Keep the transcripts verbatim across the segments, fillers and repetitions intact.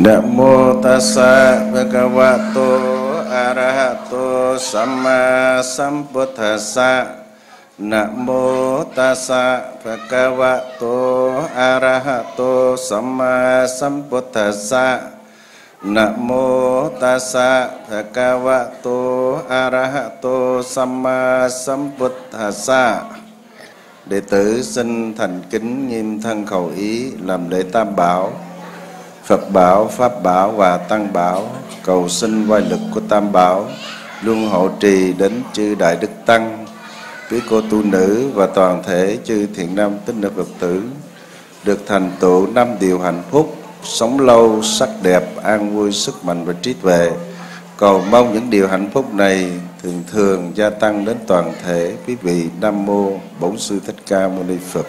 Nam mô tassa bhagavato arahato samma sambuddhassa. Nam mô tassa bhagavato arahato samma sambuddhassa. Nam mô tassa bhagavato arahato samma sambuddhassa. Đệ tử xin thành kính nghiêm thân khẩu ý làm lễ tam bảo, Phật bảo, Pháp bảo và Tăng bảo, cầu xin oai lực của Tam bảo luôn hộ trì đến chư Đại Đức Tăng, quý cô tu nữ và toàn thể chư thiện nam tín nữ Phật tử được thành tựu năm điều hạnh phúc, sống lâu, sắc đẹp, an vui, sức mạnh và trí tuệ. Cầu mong những điều hạnh phúc này thường thường gia tăng đến toàn thể quý vị. Nam mô Bổn Sư Thích Ca Mâu Ni Phật.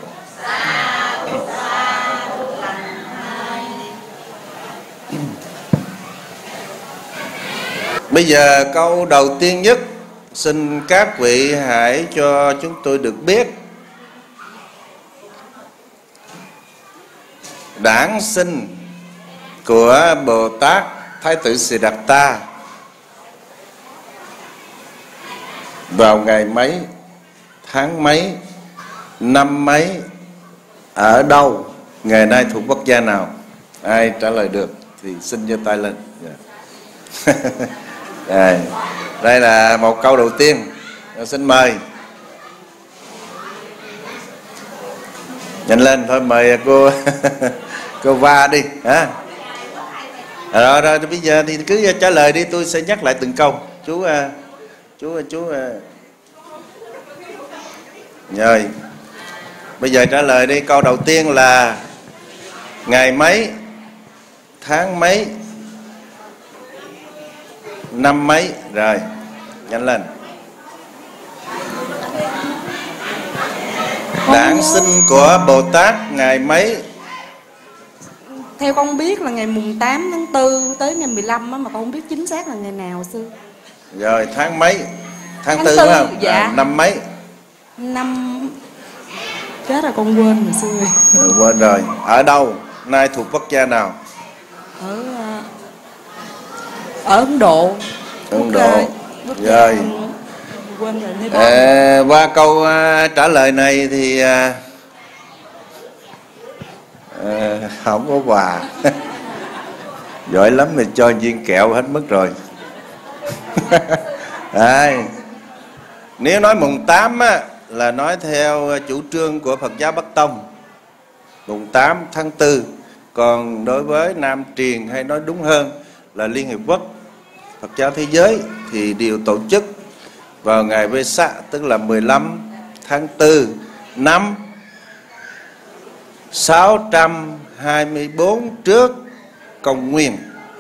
Bây giờ câu đầu tiên nhất, xin các vị hãy cho chúng tôi được biết đản sinh của Bồ Tát Thái tử Siddhartha vào ngày mấy, tháng mấy, năm mấy, ở đâu, ngày nay thuộc quốc gia nào? Ai trả lời được thì xin giơ tay lên. Yeah. Đây, đây là một câu đầu tiên. Xin mời. Nhanh lên thôi, mời cô cô Va đi hả? Rồi rồi bây giờ thì cứ trả lời đi, tôi sẽ nhắc lại từng câu. Chú chú chú rồi. Bây giờ trả lời đi. Câu đầu tiên là ngày mấy, tháng mấy, năm mấy. Rồi, nhanh lên. Đản sinh của Bồ Tát ngày mấy? Theo con biết là ngày mùng tám tháng tư tới ngày mười lăm á, mà con không biết chính xác là ngày nào sư. Rồi, tháng mấy? Tháng, tháng tư phải không? Dạ. À, năm mấy? Năm... Chết rồi, con quên rồi sư. Ừ, quên rồi. Ở đâu? Nay thuộc quốc gia nào? Ở Ở Ấn Độ. Ấn Độ. Rồi. Quên rồi. À, qua câu uh, trả lời này thì uh, uh, không có quà. Giỏi lắm thì cho viên kẹo hết mất rồi. Đây. Nếu nói mùng tám á, là nói theo chủ trương của Phật giáo Bắc Tông, mùng tám tháng tư. Còn đối với Nam Truyền, hay nói đúng hơn là Liên Hiệp Quốc Phật giáo Thế giới, thì đều tổ chức vào ngày Vesak, tức là mười lăm tháng tư năm sáu trăm hai mươi bốn trước Công nguyên.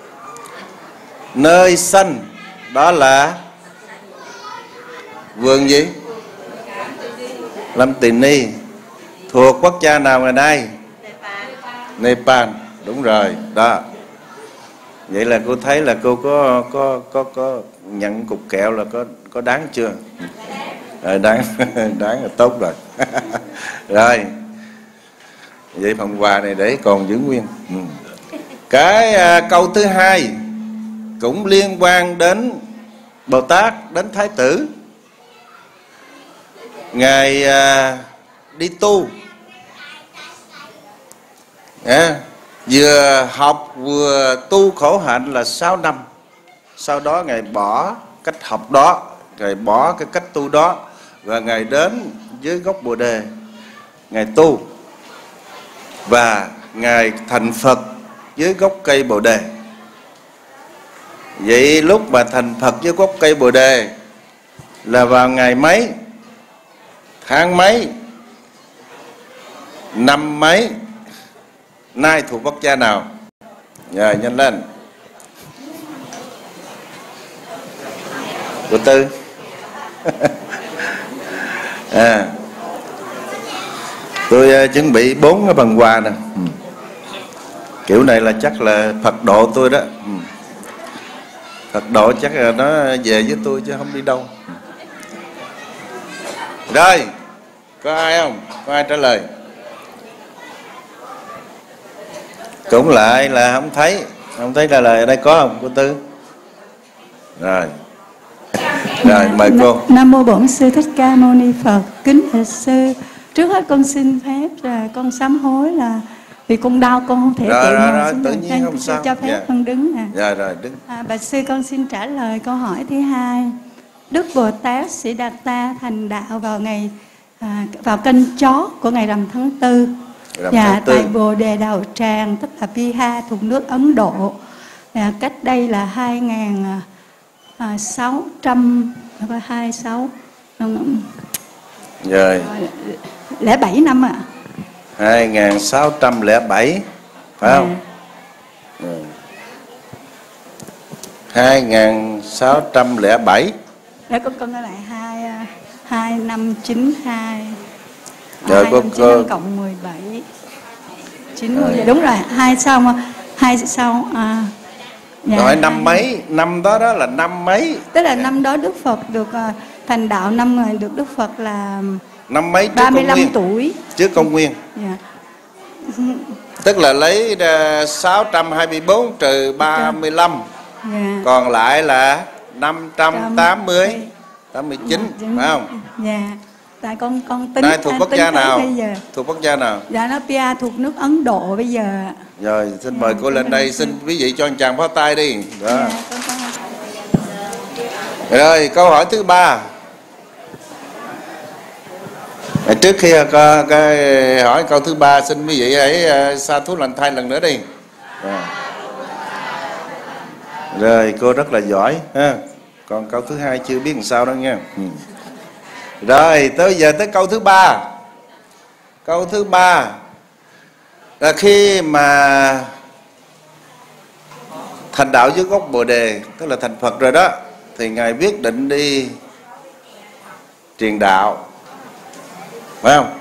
Nơi sanh đó là vườn gì? Lâm Tỳ Ni. Thuộc quốc gia nào ngày nay? Nepal. Đúng rồi đó. Vậy là cô thấy là cô có có có có nhận cục kẹo là có có đáng chưa? Rồi, đáng đáng là tốt rồi. Rồi. Vậy phần quà này để còn giữ nguyên. Ừ. Cái à, câu thứ hai cũng liên quan đến Bồ Tát, đến Thái tử. Ngài à, đi tu. À, vừa học vừa tu khổ hạnh là sáu năm. Sau đó Ngài bỏ cách học đó, Ngài bỏ cái cách tu đó, và Ngài đến dưới gốc Bồ Đề, Ngài tu, và Ngài thành Phật dưới gốc cây Bồ Đề. Vậy lúc mà thành Phật dưới gốc cây Bồ Đề là vào ngày mấy, tháng mấy, năm mấy, nay thuộc quốc gia nào? Rồi, nhanh lên. Cô Tư. À, tôi uh, chuẩn bị bốn cái phần quà nè. Ừ. Kiểu này là chắc là Phật độ tôi đó. Ừ. Phật độ chắc là nó về với tôi chứ không đi đâu. Ừ. Rồi, có ai không? Có ai trả lời? Cũng lại là không thấy. Không thấy trả lời ở đây có không cô Tư? Rồi. Rồi mời cô. Nam mô Bổn Sư Thích Ca Mâu Ni Phật. Kính thưa sư, trước hết con xin phép là con sám hối là vì con đau con không thể rồi, tự rồi, ngồi rồi, xuống tự được. nhiên không sao. Cho phép Dạ. con đứng nè. Rồi rồi đứng. À, bạch sư, con xin trả lời câu hỏi thứ hai. Đức Bồ Tát Sĩ Đạt Ta thành đạo vào ngày à, vào canh chót của ngày rằm tháng tư. Rằm Dạ, tháng tư. tại Bồ Đề Đạo Tràng, tức là Bihar, thuộc nước Ấn Độ. Dạ, cách đây là hai nghìn sáu trăm hai sáu Rồi. lẻ bảy năm ạ. À. hai nghìn sáu trăm lẻ bảy phải Dạ. không? Ừ. hai nghìn sáu trăm lẻ bảy. Để con con nói lại hai hai năm chín hai. Rồi cô cô cộng mười bảy chín mươi. Dạ, đúng rồi, hai sau hai sau à, dạ, nói năm mấy, năm đó đó là năm mấy? Tức là năm đó Đức Phật được uh, thành đạo, năm người được Đức Phật là năm mấy trước ba mươi lăm công nguyên? tuổi. Trước công nguyên. Dạ. Tức là lấy uh, sáu trăm hai mươi bốn trừ ba mươi lăm. Dạ. Còn lại là năm trăm tám mươi, tám mươi chín, dạ, phải không? Dạ. Tại con con tính Đây thuộc quốc tính gia nào? bây giờ. Thuộc quốc gia nào? Dạ, nó Pia thuộc nước Ấn Độ bây giờ. Rồi xin dạ, mời cô lên đây, xin quý vị cho anh chàng pháo tay đi. Đó. Dạ, con, con... Rồi câu hỏi thứ ba. Trước khi có, có, hỏi câu thứ ba, xin quý vị hãy uh, sa thú lành thai lần nữa đi. Rồi. Rồi cô rất là giỏi ha. Còn câu thứ hai chưa biết làm sao đâu nha. Ừ. Rồi tới giờ tới câu thứ ba. Câu thứ ba là khi mà thành đạo dưới gốc Bồ Đề, tức là thành Phật rồi đó, thì Ngài quyết định đi truyền đạo, phải không?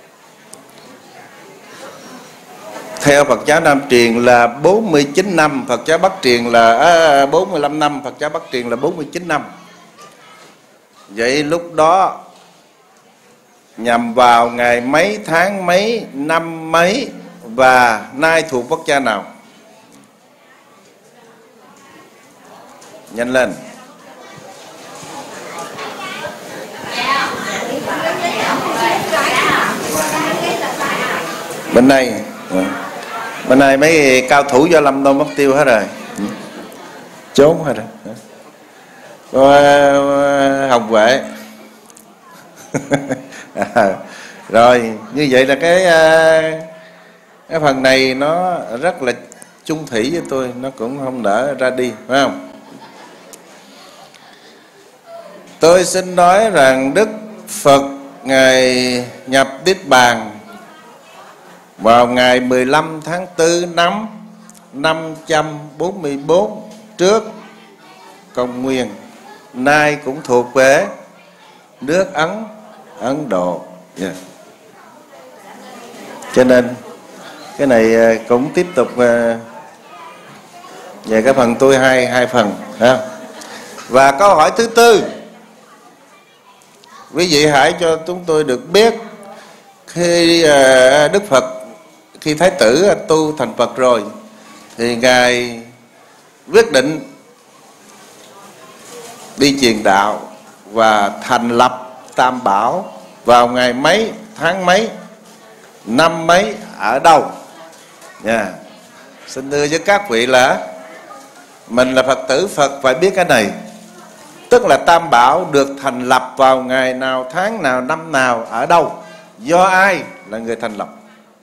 Theo Phật giáo Nam truyền là bốn mươi chín năm, Phật giáo Bắc truyền là à, bốn mươi lăm năm, Phật giáo Bắc truyền là bốn mươi chín năm. Vậy lúc đó nhằm vào ngày mấy, tháng mấy, năm mấy và nay thuộc quốc gia nào? Nhanh lên. Bên này, bên này mấy cao thủ Võ Lâm đâu mất tiêu hết rồi, trốn hết rồi. Có Hồng Vệ. À, rồi như vậy là cái cái phần này nó rất là chung thủy với tôi, nó cũng không đỡ ra đi, phải không? Tôi xin nói rằng Đức Phật Ngài nhập Niết Bàn vào ngày mười lăm tháng tư năm năm trăm bốn mươi bốn trước công nguyên, nay cũng thuộc về nước Ấn Ấn Độ. Yeah. Cho nên cái này cũng tiếp tục về cái phần tôi hai hai phần, ha. Và câu hỏi thứ tư, quý vị hãy cho chúng tôi được biết khi Đức Phật, khi Thái tử tu thành Phật rồi thì Ngài quyết định đi truyền đạo và thành lập Tam Bảo vào ngày mấy, tháng mấy, năm mấy, ở đâu? Yeah. Xin thưa với các vị là mình là Phật tử Phật phải biết cái này. Tức là Tam Bảo được thành lập vào ngày nào, tháng nào, năm nào, ở đâu, do ai là người thành lập.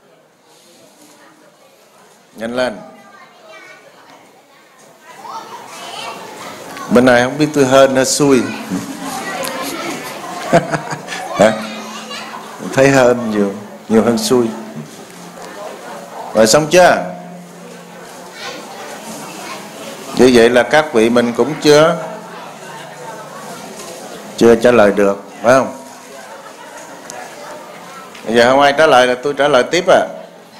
Nhanh lên. Bên này không biết tôi hên hay xui. Hả? Thấy hên nhiều, nhiều hơn xui. Rồi xong chưa? Như vậy là các vị mình cũng chưa chưa trả lời được, phải không? Bây giờ không ai trả lời là tôi trả lời tiếp à.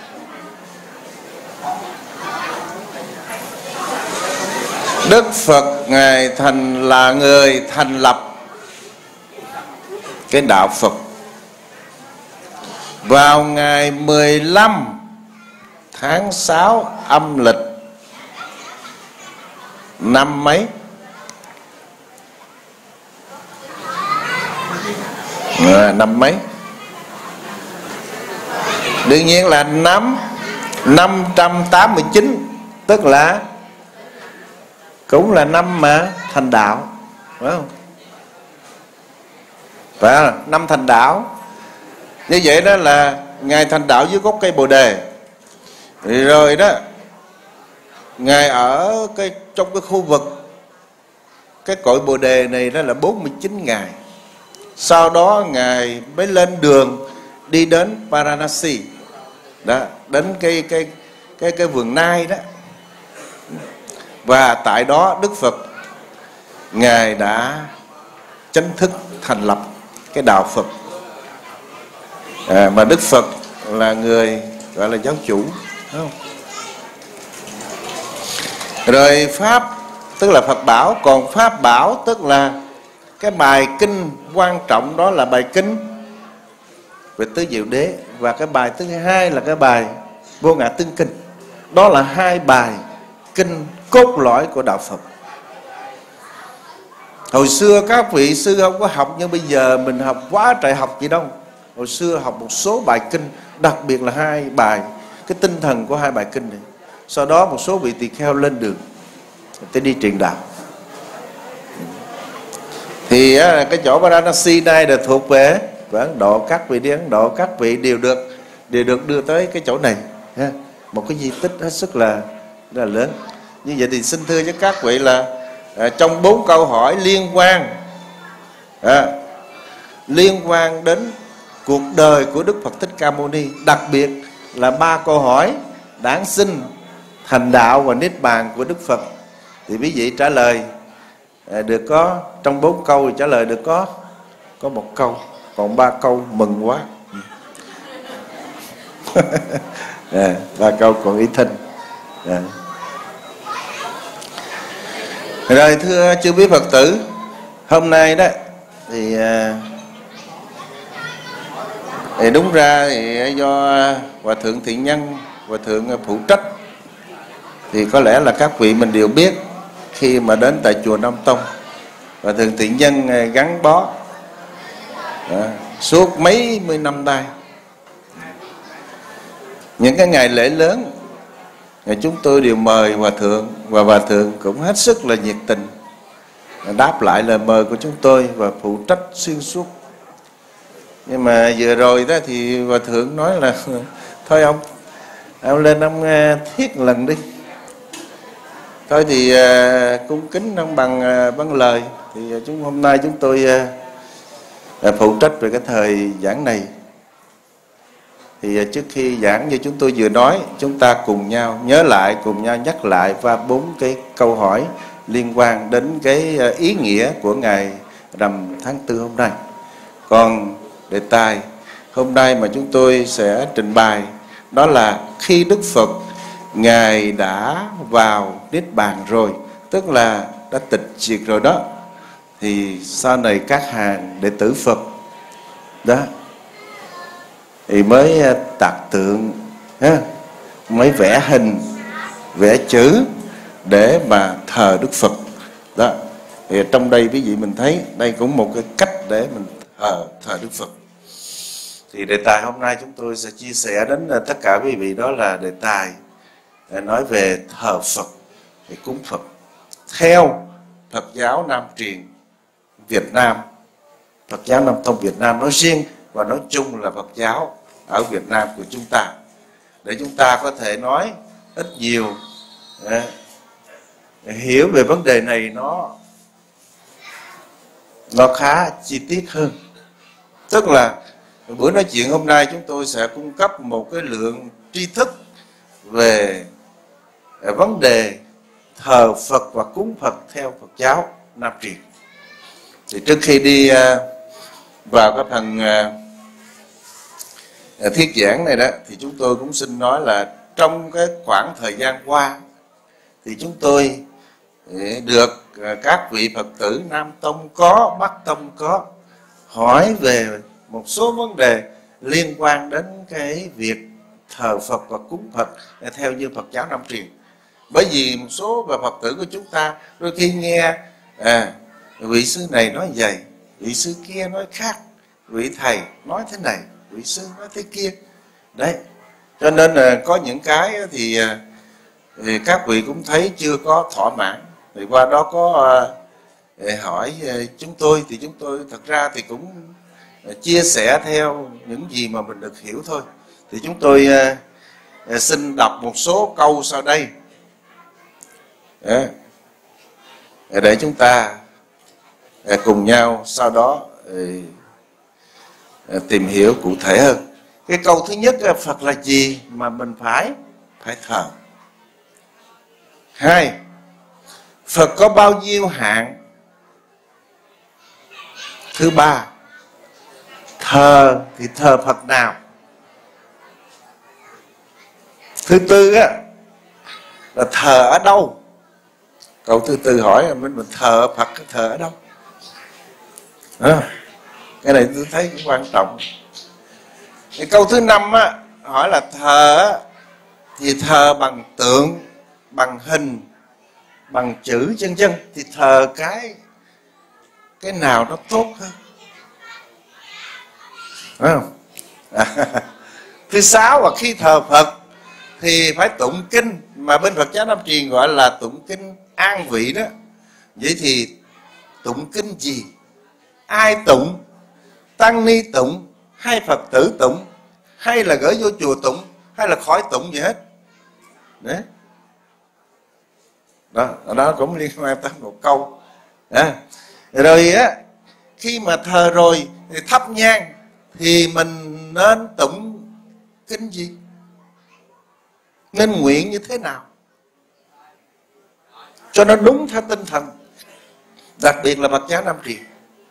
Đức Phật Ngài thành là người thành lập cái đạo Phật vào ngày mười lăm tháng sáu âm lịch năm mấy? À, năm mấy? Đương nhiên là năm năm trăm tám mươi chín, tức là cũng là năm mà thành đạo, phải không? Phải không? Năm thành đạo. Như vậy đó là Ngài thành đạo dưới gốc cây Bồ Đề. Rồi đó, Ngài ở cái trong cái khu vực cái cội Bồ Đề này đó là bốn mươi chín ngày. Sau đó Ngài mới lên đường đi đến Varanasi, đó, đến cái cái cái cái vườn Nai đó. Và tại đó Đức Phật Ngài đã chính thức thành lập cái đạo Phật. À, mà Đức Phật là người gọi là giáo chủ, đúng không? Rồi Pháp tức là Phật bảo, còn Pháp bảo tức là cái bài kinh quan trọng, đó là bài kinh về Tứ Diệu Đế. Và cái bài thứ hai là cái bài Vô Ngã Tương Kinh. Đó là hai bài kinh cốt lõi của đạo Phật. Hồi xưa các vị sư không có học như bây giờ mình học quá trời học gì đâu. Hồi xưa học một số bài kinh, đặc biệt là hai bài, cái tinh thần của hai bài kinh này. Sau đó một số vị tỳ kheo lên đường tới đi truyền đạo. Thì cái chỗ Varanasi này là thuộc về Ấn Độ. Các vị đi Ấn Độ, các vị đều được đều được đưa tới cái chỗ này, một cái di tích hết sức là là lớn. Như vậy thì xin thưa với các vị là à, trong bốn câu hỏi liên quan à, liên quan đến cuộc đời của Đức Phật Thích Ca Mâu Ni, đặc biệt là ba câu hỏi đản sinh, thành đạo và niết bàn của Đức Phật, thì quý vị trả lời à, được có trong bốn câu thì trả lời được có có một câu, còn ba câu mừng quá. À, ba câu còn ý thinh. À. Rồi thưa chư quý Phật tử, hôm nay đó thì, thì đúng ra thì do Hòa Thượng Thiện Nhân, Hòa Thượng phụ trách, thì có lẽ là các vị mình đều biết khi mà đến tại chùa Nam Tông, Hòa Thượng Thiện Nhân gắn bó à, suốt mấy mươi năm nay. Những cái ngày lễ lớn chúng tôi đều mời Hòa Thượng, và Hòa Thượng cũng hết sức là nhiệt tình đáp lại lời mời của chúng tôi và phụ trách xuyên suốt. Nhưng mà vừa rồi đó thì Hòa Thượng nói là thôi ông, ông lên ông thiết lần đi. Thôi thì uh, cung kính ông bằng uh, bằng lời. Thì chúng hôm nay chúng tôi uh, phụ trách về cái thời giảng này. Thì trước khi giảng như chúng tôi vừa nói, chúng ta cùng nhau nhớ lại, cùng nhau nhắc lại qua bốn cái câu hỏi liên quan đến cái ý nghĩa của ngày rằm tháng tư hôm nay. Còn đề tài hôm nay mà chúng tôi sẽ trình bày đó là khi Đức Phật Ngài đã vào niết bàn rồi, tức là đã tịch diệt rồi đó, thì sau này các hàng đệ tử Phật đó thì mới tạc tượng, mới vẽ hình, vẽ chữ để mà thờ Đức Phật đó. Thì trong đây quý vị mình thấy đây cũng một cái cách để mình thờ thờ Đức Phật. Thì đề tài hôm nay chúng tôi sẽ chia sẻ đến tất cả quý vị, đó là đề tài nói về thờ Phật, về cúng Phật theo Phật giáo Nam truyền Việt Nam, Phật giáo Nam Tông Việt Nam nói riêng và nói chung là Phật giáo ở Việt Nam của chúng ta, để chúng ta có thể nói ít nhiều à, hiểu về vấn đề này nó nó khá chi tiết hơn. Tức là buổi nói chuyện hôm nay chúng tôi sẽ cung cấp một cái lượng tri thức về vấn đề thờ Phật và cúng Phật theo Phật giáo Nam truyền. Thì trước khi đi vào cái phần thuyết giảng này đó, thì chúng tôi cũng xin nói là trong cái khoảng thời gian qua thì chúng tôi được các vị Phật tử Nam Tông có, Bắc Tông có hỏi về một số vấn đề liên quan đến cái việc thờ Phật và cúng Phật theo như Phật giáo Nam truyền. Bởi vì một số bà Phật tử của chúng ta đôi khi nghe à, vị sư này nói vậy, vị sư kia nói khác, vị thầy nói thế này, vị sư nói thế kia. Đấy, cho nên là có những cái thì, thì các vị cũng thấy chưa có thỏa mãn. Thì qua đó có uh, hỏi uh, chúng tôi, thì chúng tôi thật ra thì cũng uh, chia sẻ theo những gì mà mình được hiểu thôi. Thì chúng tôi uh, uh, xin đọc một số câu sau đây uh, để chúng ta uh, cùng nhau sau đó uh, uh, tìm hiểu cụ thể hơn. Cái câu thứ nhất là Phật là gì mà mình phải phải thờ. Hai, Phật có bao nhiêu hạng. Thứ ba, thờ thì thờ Phật nào. Thứ tư á là thờ ở đâu. Câu thứ tư hỏi là mình, mình thờ Phật, thờ ở đâu. À, cái này tôi thấy cũng quan trọng. Cái câu thứ năm á hỏi là thờ thì thờ bằng tượng, bằng hình, bằng chữ chân chân, thì thờ cái cái nào nó tốt hơn, phải không? À, thứ sáu là khi thờ Phật thì phải tụng kinh, mà bên Phật giáo Nam truyền gọi là tụng kinh an vị đó. Vậy thì tụng kinh gì? Ai tụng? Tăng ni tụng hay Phật tử tụng, hay là gửi vô chùa tụng, hay là khỏi tụng gì hết. Đấy. Đó, đó cũng liên quan tới một câu. À, rồi á, khi mà thờ rồi thì thắp nhang thì mình nên tụng kinh gì, nên nguyện như thế nào cho nó đúng theo tinh thần, đặc biệt là Phật giáo Nam truyền.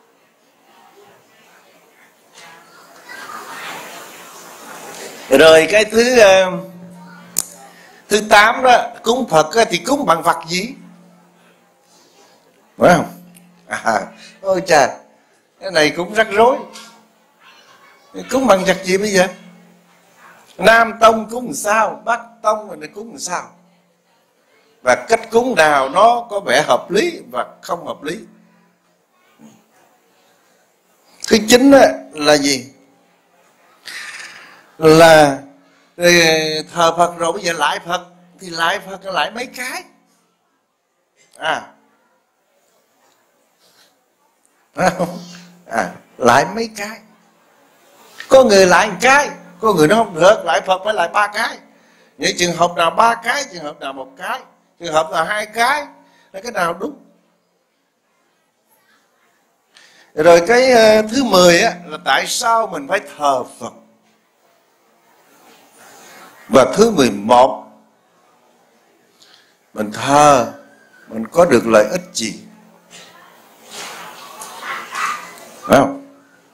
Rồi cái thứ uh, thứ tám đó, cúng Phật thì cúng bằng vật gì, phải không? À, ôi trời, cái này cũng rắc rối. Cúng bằng vật gì bây giờ? Nam tông cúng làm sao, Bắc tông rồi này cúng làm sao, và cách cúng nào nó có vẻ hợp lý và không hợp lý. Thứ chín là gì? Là thờ Phật rồi bây giờ lại Phật, thì lại Phật lại mấy cái. À, à lại mấy cái. Có người lại một cái, có người nó không được, lại Phật phải lại ba cái. Những trường hợp nào ba cái, trường hợp nào một cái, trường hợp nào hai cái, là cái nào đúng. Rồi cái thứ mười á, là tại sao mình phải thờ Phật. Và thứ mười một, mình thờ mình có được lợi ích gì, phải không?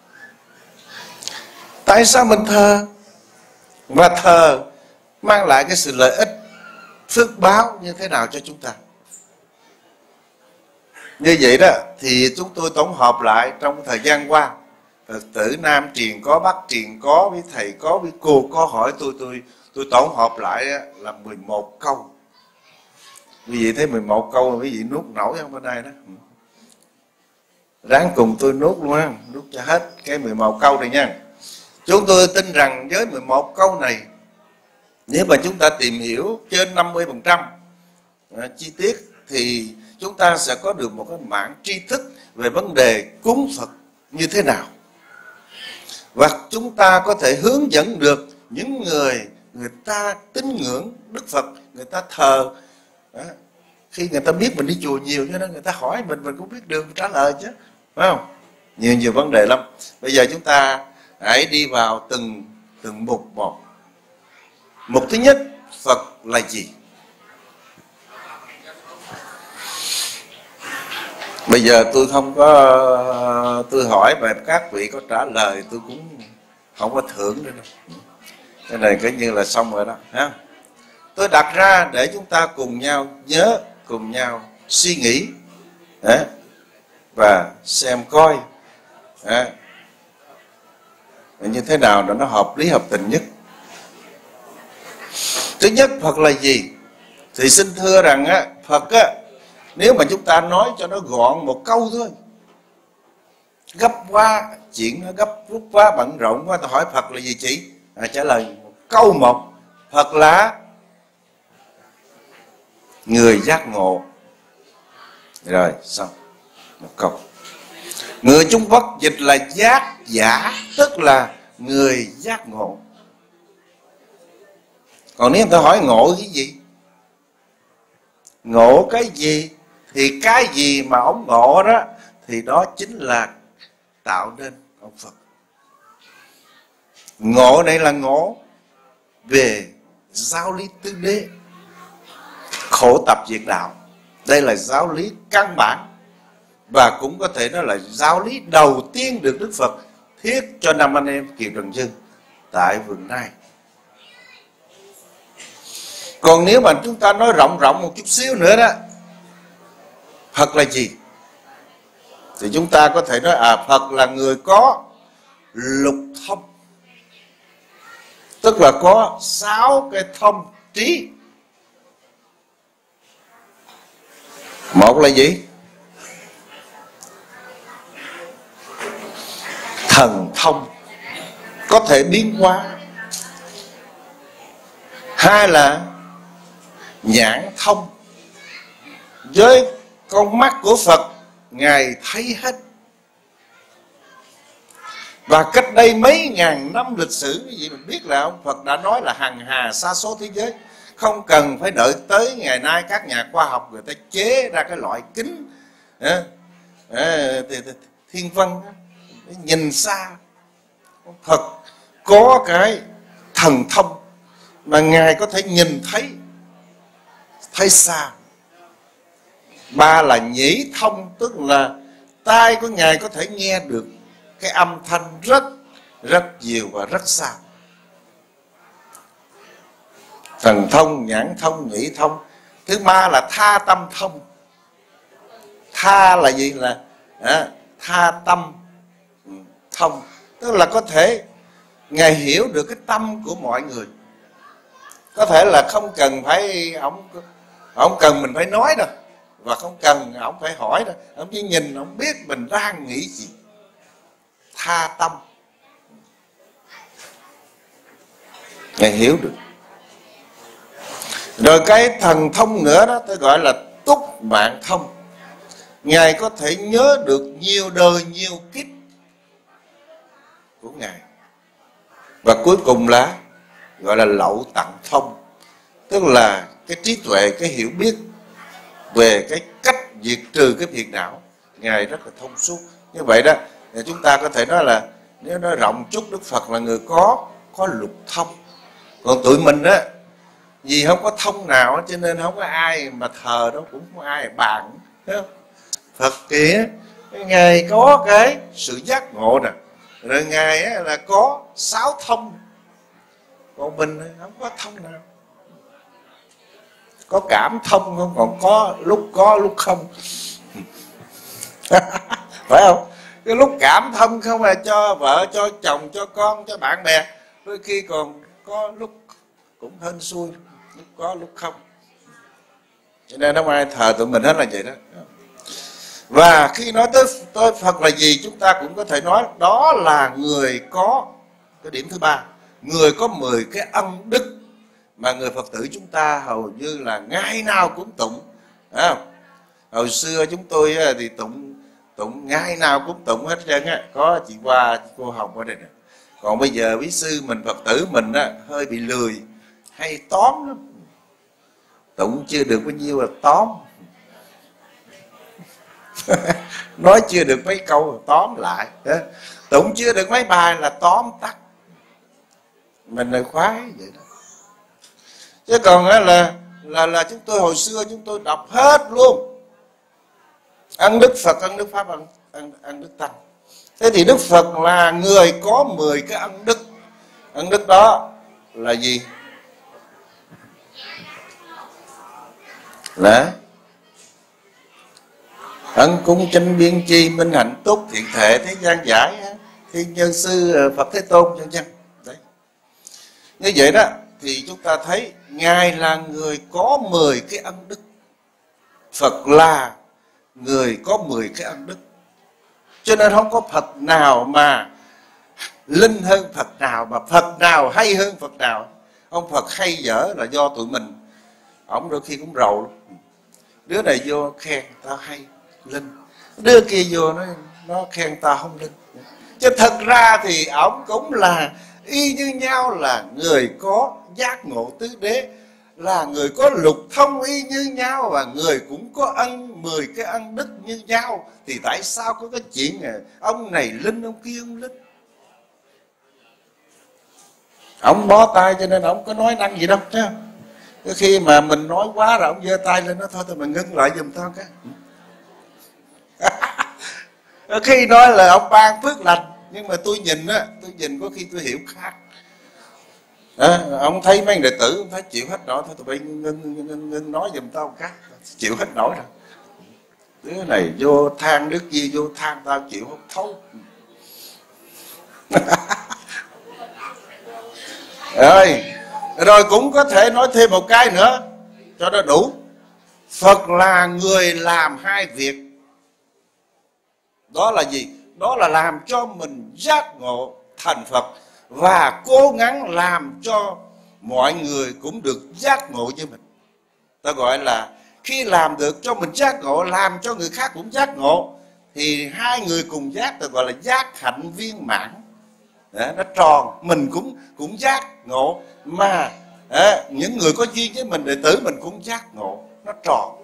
Tại sao mình thờ, và thờ mang lại cái sự lợi ích, phước báo như thế nào cho chúng ta. Như vậy đó thì chúng tôi tổng hợp lại trong thời gian qua. Phật tử Nam truyền có, Bắc truyền có, với thầy có, với cô có hỏi tôi, tôi tôi tổng hợp lại là mười một câu. Quý vị thấy mười một câu mà quý vị nuốt nổi không bên đây đó. Ráng cùng tôi nuốt luôn á, nuốt cho hết cái mười một câu này nha. Chúng tôi tin rằng với mười một câu này, nếu mà chúng ta tìm hiểu trên năm mươi phần trăm chi tiết thì chúng ta sẽ có được một cái mảng tri thức về vấn đề cúng Phật như thế nào. Và chúng ta có thể hướng dẫn được những người người ta tín ngưỡng Đức Phật, người ta thờ. Đó. Khi người ta biết mình đi chùa nhiều cho nên người ta hỏi mình, mình cũng biết đường trả lời chứ, phải không? Nhiều nhiều vấn đề lắm. Bây giờ chúng ta hãy đi vào từng từng mục một. Mục thứ nhất, Phật là gì? Bây giờ tôi không có, tôi hỏi và các vị có trả lời tôi cũng không có thưởng nữa đâu. Cái này coi như là xong rồi đó. Ha? Tôi đặt ra để chúng ta cùng nhau nhớ, cùng nhau suy nghĩ à, và xem coi à, như thế nào để nó hợp lý hợp tình nhất. Thứ nhất, Phật là gì? Thì xin thưa rằng á, Phật á, nếu mà chúng ta nói cho nó gọn một câu thôi, gấp quá, chuyện nó gấp rút quá, bận rộn quá, tôi hỏi Phật là gì chị? À, trả lời một câu một, Phật là người giác ngộ. Rồi xong một câu. Người Trung Quốc dịch là giác giả, tức là người giác ngộ. Còn nếu tôi hỏi ngộ cái gì, ngộ cái gì, thì cái gì mà ông ngộ đó thì đó chính là tạo nên ông Phật. Ngộ này là ngộ về giáo lý tứ đế, khổ tập diệt đạo. Đây là giáo lý căn bản, và cũng có thể nói là giáo lý đầu tiên được Đức Phật thiết cho năm anh em Kiều Trần Dương tại vườn Nai. Còn nếu mà chúng ta nói rộng rộng một chút xíu nữa đó, Phật là gì? Thì chúng ta có thể nói à, Phật là người có lục thông, tức là có sáu cái thông trí. Một là gì? Thần thông, có thể biến hóa. Hai là nhãn thông, với con mắt của Phật Ngài thấy hết. Và cách đây mấy ngàn năm lịch sử, cái gì mình biết là ông Phật đã nói là hằng hà sa số thế giới, không cần phải đợi tới ngày nay các nhà khoa học người ta chế ra cái loại kính à, à, thiên văn nhìn xa. Phật có cái thần thông mà Ngài có thể nhìn thấy thấy xa. Ba là nhĩ thông, tức là tai của Ngài có thể nghe được cái âm thanh rất rất nhiều và rất xa. Thần thông, nhãn thông, nhĩ thông. Thứ ba là tha tâm thông. Tha là gì? Là à, tha tâm thông, tức là có thể Ngài hiểu được cái tâm của mọi người. Có thể là không cần phải ông ông cần mình phải nói đâu, và không cần ông phải hỏi đâu, ông chỉ nhìn ông biết mình đang nghĩ gì. Tha tâm, Ngài hiểu được. Rồi cái thần thông nữa đó tôi gọi là túc mạng thông. Ngài có thể nhớ được nhiều đời nhiều kiếp của Ngài. Và cuối cùng là gọi là lậu tặng thông, tức là cái trí tuệ, cái hiểu biết về cái cách diệt trừ cái phiền não. Ngài rất là thông suốt. Như vậy đó thì chúng ta có thể nói là nếu nói rộng chút, Đức Phật là người có có lục thông. Còn tụi mình á, vì không có thông nào cho nên không có ai mà thờ đâu, cũng không ai bàn. Phật kìa, Ngài có cái sự giác ngộ nè, rồi Ngài á, là có sáu thông. Còn mình không có thông nào. Có cảm thông không, còn có lúc có lúc không. Phải không? Cái lúc cảm thông không là cho vợ, cho chồng, cho con, cho bạn bè. Đôi khi còn có lúc cũng hên xui, lúc có lúc không. Cho nên không ai thờ tụi mình hết là vậy đó. Và khi nói tới, tới Phật là gì, chúng ta cũng có thể nói đó là người có cái điểm thứ ba, người có mười cái ân đức mà người Phật tử chúng ta hầu như là ngày nào cũng tụng. À, hồi xưa chúng tôi thì tụng tụng ngày nào cũng tụng hết trơn á. Có chị Hoa, cô Hồng ở đây nè. Còn bây giờ quý sư mình, Phật tử mình á, hơi bị lười, hay tóm lắm. Tụng chưa được bao nhiêu là tóm. Nói chưa được mấy câu là tóm lại. Tụng chưa được mấy bài là tóm tắt. Mình là khoái vậy đó. Chứ còn á là, là là chúng tôi hồi xưa chúng tôi đọc hết luôn. Ân đức Phật, ân đức Pháp, ân, ân, ân đức Tăng. Thế thì Đức Phật là người có mười cái ân đức. Ân đức đó là gì? Là ân cung chánh biên chi, minh hạnh túc, thiện thể, thế gian giải, thiên nhân sư, Phật Thế Tôn, chân chân. Đấy. Như vậy đó, thì chúng ta thấy Ngài là người có mười cái ân đức. Phật là người có mười cái ân đức. Cho nên không có Phật nào mà linh hơn Phật nào, mà Phật nào hay hơn Phật nào. Ông Phật hay dở là do tụi mình. Ông đôi khi cũng rầu lắm. Đứa này vô khen tao hay, linh. Đứa kia vô nó, nó khen tao không linh. Chứ thật ra thì ông cũng là y như nhau, là người có giác ngộ tứ đế, là người có lục thông y như nhau, và người cũng có ân mười cái ân đức như nhau. Thì tại sao có cái chuyện này, ông này linh ông kia không linh? Ông bó tay cho nên ông có nói năng gì đâu chứ. Cái khi mà mình nói quá rồi ông giơ tay lên, nó thôi thôi mình ngưng lại giùm tao cái. Khi nói là ông ban phước lành, nhưng mà tôi nhìn á, tôi nhìn có khi tôi hiểu khác. À, ông thấy mấy đệ tử ông thấy chịu hết nổi, thôi tụi bay ngưng, ngưng, ngưng, ngưng nói giùm tao khác, chịu hết nổi rồi. Đứa này vô than đức gì vô than tao chịu không thấu. Rồi, rồi cũng có thể nói thêm một cái nữa cho nó đủ. Phật là người làm hai việc. Đó là gì? Đó là làm cho mình giác ngộ thành Phật, và cố gắng làm cho mọi người cũng được giác ngộ như mình. Ta gọi là khi làm được cho mình giác ngộ, làm cho người khác cũng giác ngộ, thì hai người cùng giác, ta gọi là giác hạnh viên mãn. Đó, nó tròn, mình cũng cũng giác ngộ, mà à, những người có duyên với mình, đệ tử mình cũng giác ngộ, nó tròn.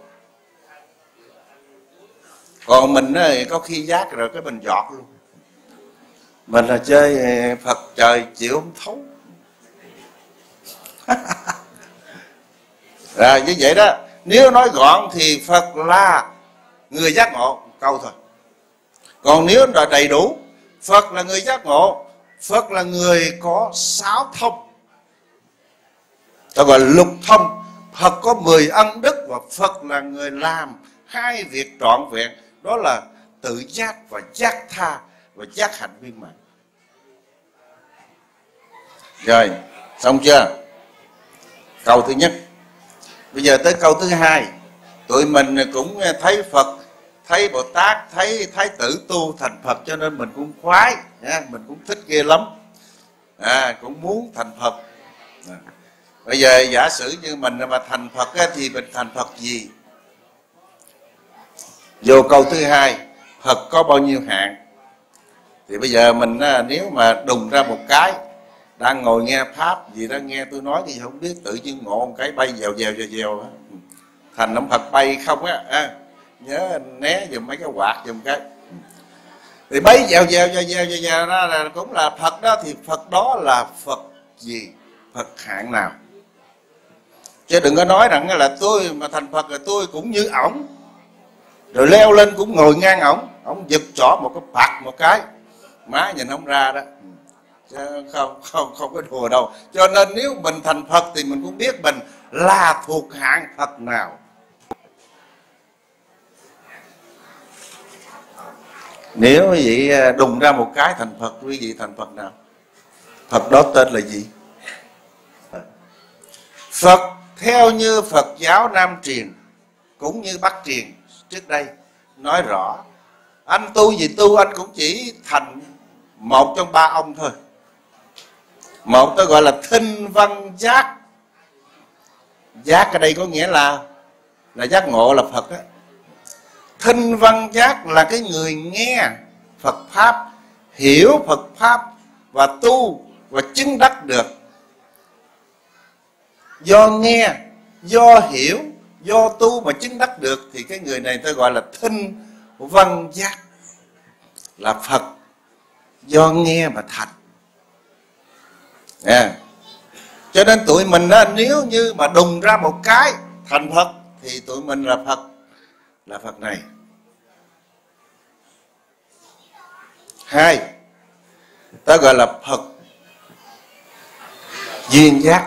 Còn mình ấy, có khi giác rồi cái mình giọt luôn. Mình là chơi Phật trời chịu không thấu. Rồi như vậy đó. Nếu nói gọn thì Phật là người giác ngộ, câu thôi. Còn nếu là đầy đủ, Phật là người giác ngộ, Phật là người có sáu thông, ta gọi là lục thông. Phật có mười ân đức, và Phật là người làm hai việc trọn vẹn, đó là tự giác và giác tha và giác hạnh viên mãn. Rồi, xong chưa? Câu thứ nhất. Bây giờ tới câu thứ hai. Tụi mình cũng thấy Phật, thấy Bồ Tát, thấy Thái tử tu thành Phật, cho nên mình cũng khoái, mình cũng thích ghê lắm, à, cũng muốn thành Phật. À, bây giờ giả sử như mình mà thành Phật thì mình thành Phật gì? Vô câu thứ hai, Phật có bao nhiêu hạng? Thì bây giờ mình nếu mà đùng ra một cái, đang ngồi nghe Pháp gì đó, nghe tôi nói thì không biết, tự nhiên ngộ một cái bay dèo dèo dèo dèo, thành ông Phật bay không á, à, nhớ né dùm mấy cái quạt dùm cái. Thì bay dèo dèo dèo dèo dèo, dèo đó là cũng là Phật đó. Thì Phật đó là Phật gì? Phật hạng nào? Chứ đừng có nói rằng là tôi mà thành Phật là tôi cũng như ổng, rồi leo lên cũng ngồi ngang ổng, ổng giật chỏ một cái bạc một cái, má nhìn không ra đó. Chứ không không không có đùa đâu. Cho nên nếu mình thành Phật thì mình cũng biết mình là thuộc hạng Phật nào. Nếu quý vị đùng ra một cái thành Phật, quý vị thành Phật nào? Phật đó tên là gì? Phật theo như Phật giáo Nam truyền cũng như Bắc truyền trước đây nói rõ, anh tu gì tu, anh cũng chỉ thành một trong ba ông thôi. Một tôi gọi là thinh văn giác. Giác ở đây có nghĩa là là giác ngộ, là Phật á. Thinh văn giác là cái người nghe Phật Pháp, hiểu Phật Pháp và tu và chứng đắc được. Do nghe, do hiểu, do tu mà chứng đắc được, thì cái người này tôi gọi là thinh văn giác, là Phật do nghe mà thành. À, cho nên tụi mình á, nếu như mà đùng ra một cái thành Phật thì tụi mình là Phật, là Phật này. Hai, ta gọi là Phật duyên giác,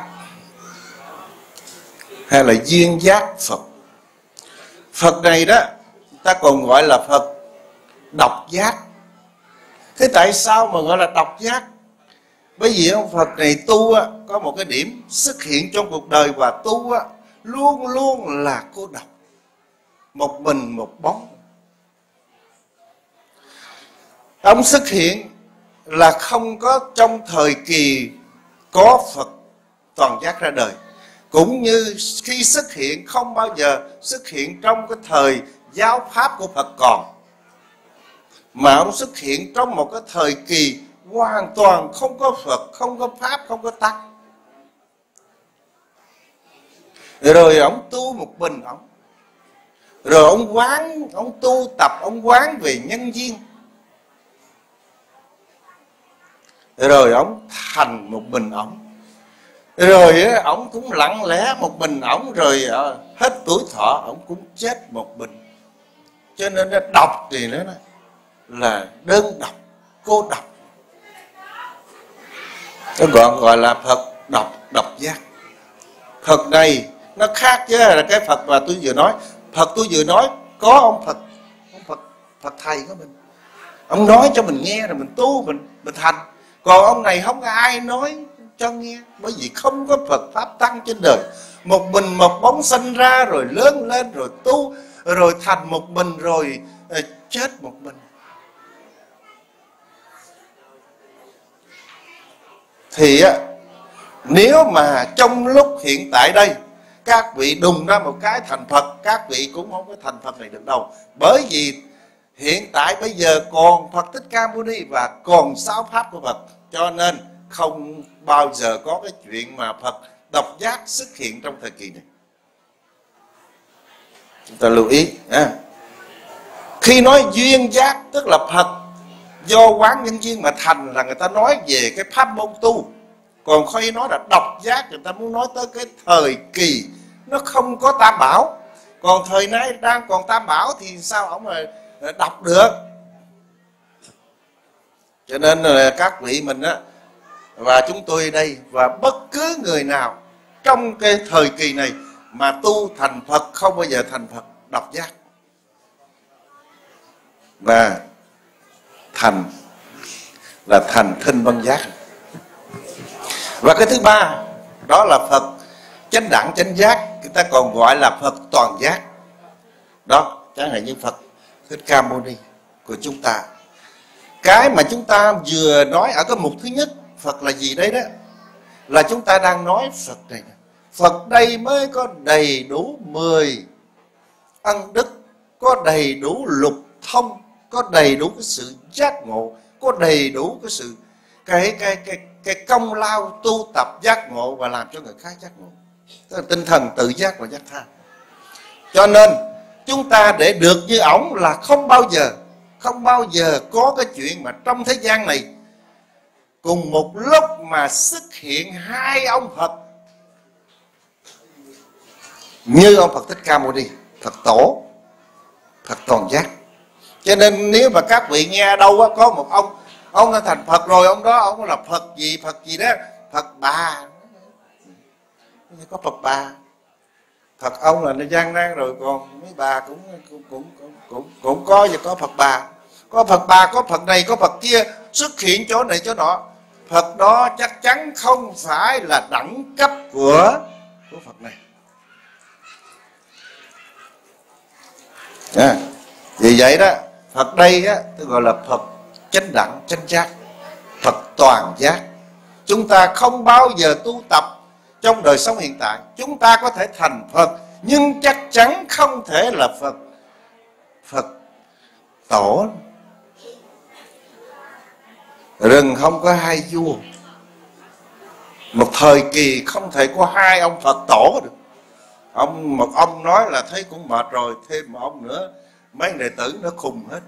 hay là duyên giác Phật. Phật này đó ta còn gọi là Phật độc giác. Thế tại sao mà gọi là độc giác? Bởi vì ông Phật này tu á, có một cái điểm xuất hiện trong cuộc đời và tu á, luôn luôn là cô độc, một mình một bóng. Ông xuất hiện là không có trong thời kỳ có Phật toàn giác ra đời, cũng như khi xuất hiện không bao giờ xuất hiện trong cái thời giáo pháp của Phật còn, mà ông xuất hiện trong một cái thời kỳ hoàn toàn không có Phật, không có pháp, không có tắc. Rồi ông tu một mình ông, rồi ông quán, ông tu tập, ông quán về nhân duyên, rồi ông thành một mình ông. Rồi ông cũng lặng lẽ một mình ông, rồi hết tuổi thọ ông cũng chết một mình. Cho nên nó độc thì nó là đơn độc, cô độc. Nó gọi gọi là Phật độc, độc giác. Phật này nó khác chứ là cái Phật mà tôi vừa nói. Phật tôi vừa nói có ông Phật, ông Phật, Phật thầy của mình. Ông nói cho mình nghe rồi mình tu, mình mình thành. Còn ông này không có ai nói cho nghe, bởi vì không có Phật pháp tăng trên đời. Một mình một bóng sinh ra, rồi lớn lên, rồi tu, rồi thành một mình, rồi chết một mình. Thì á, nếu mà trong lúc hiện tại đây các vị đùng ra một cái thành Phật, các vị cũng không có thành Phật này được đâu. Bởi vì hiện tại bây giờ còn Phật Thích Ca Mâu Ni và còn sáu pháp của Phật, cho nên không bao giờ có cái chuyện mà Phật độc giác xuất hiện trong thời kỳ này. Chúng ta lưu ý à. Khi nói duyên giác tức là Phật do quán nhân duyên mà thành, là người ta nói về cái pháp môn tu. Còn khi nói là độc giác, người ta muốn nói tới cái thời kỳ nó không có tam bảo. Còn thời nay đang còn tam bảo thì sao ông mà đọc được. Cho nên là các vị mình á, và chúng tôi ở đây, và bất cứ người nào trong cái thời kỳ này mà tu thành Phật không bao giờ thành Phật độc giác, và thành là thành thinh văn giác. Và cái thứ ba đó là Phật chánh đẳng chánh giác, người ta còn gọi là Phật toàn giác. Đó, chẳng hạn như Phật Thích Ca Mâu Ni của chúng ta. Cái mà chúng ta vừa nói ở cái mục thứ nhất, Phật là gì đấy đó, là chúng ta đang nói Phật này. Phật đây mới có đầy đủ mười ân đức, có đầy đủ lục thông, có đầy đủ cái sự giác ngộ, có đầy đủ cái sự cái cái cái cái công lao tu tập giác ngộ và làm cho người khác giác ngộ. Tức là tinh thần tự giác và giác tha. Cho nên chúng ta để được như ổng là không bao giờ không bao giờ có cái chuyện mà trong thế gian này cùng một lúc mà xuất hiện hai ông Phật như ông Phật Thích Ca Mâu Ni, Phật tổ, Phật toàn giác. Cho nên nếu mà các vị nghe đâu đó, có một ông ông đã thành Phật rồi, ông đó ông là Phật gì Phật gì đó, Phật Bà, có Phật Bà, Phật ông là nó gian nan rồi, còn mấy bà cũng cũng cũng cũng cũng, cũng có và có Phật Bà, có Phật Bà, có Phật này, có Phật kia xuất hiện chỗ này chỗ nọ. Phật đó chắc chắn không phải là đẳng cấp của của Phật này. À, vì vậy đó, Phật đây á, tôi gọi là Phật chánh đẳng chánh giác, Phật toàn giác. Chúng ta không bao giờ tu tập trong đời sống hiện tại. Chúng ta có thể thành Phật, nhưng chắc chắn không thể là Phật Phật tổ. Rừng không có hai vua, một thời kỳ không thể có hai ông Phật tổ được. Ông một ông nói là thấy cũng mệt rồi, thêm một ông nữa mấy đệ tử nó khùng hết.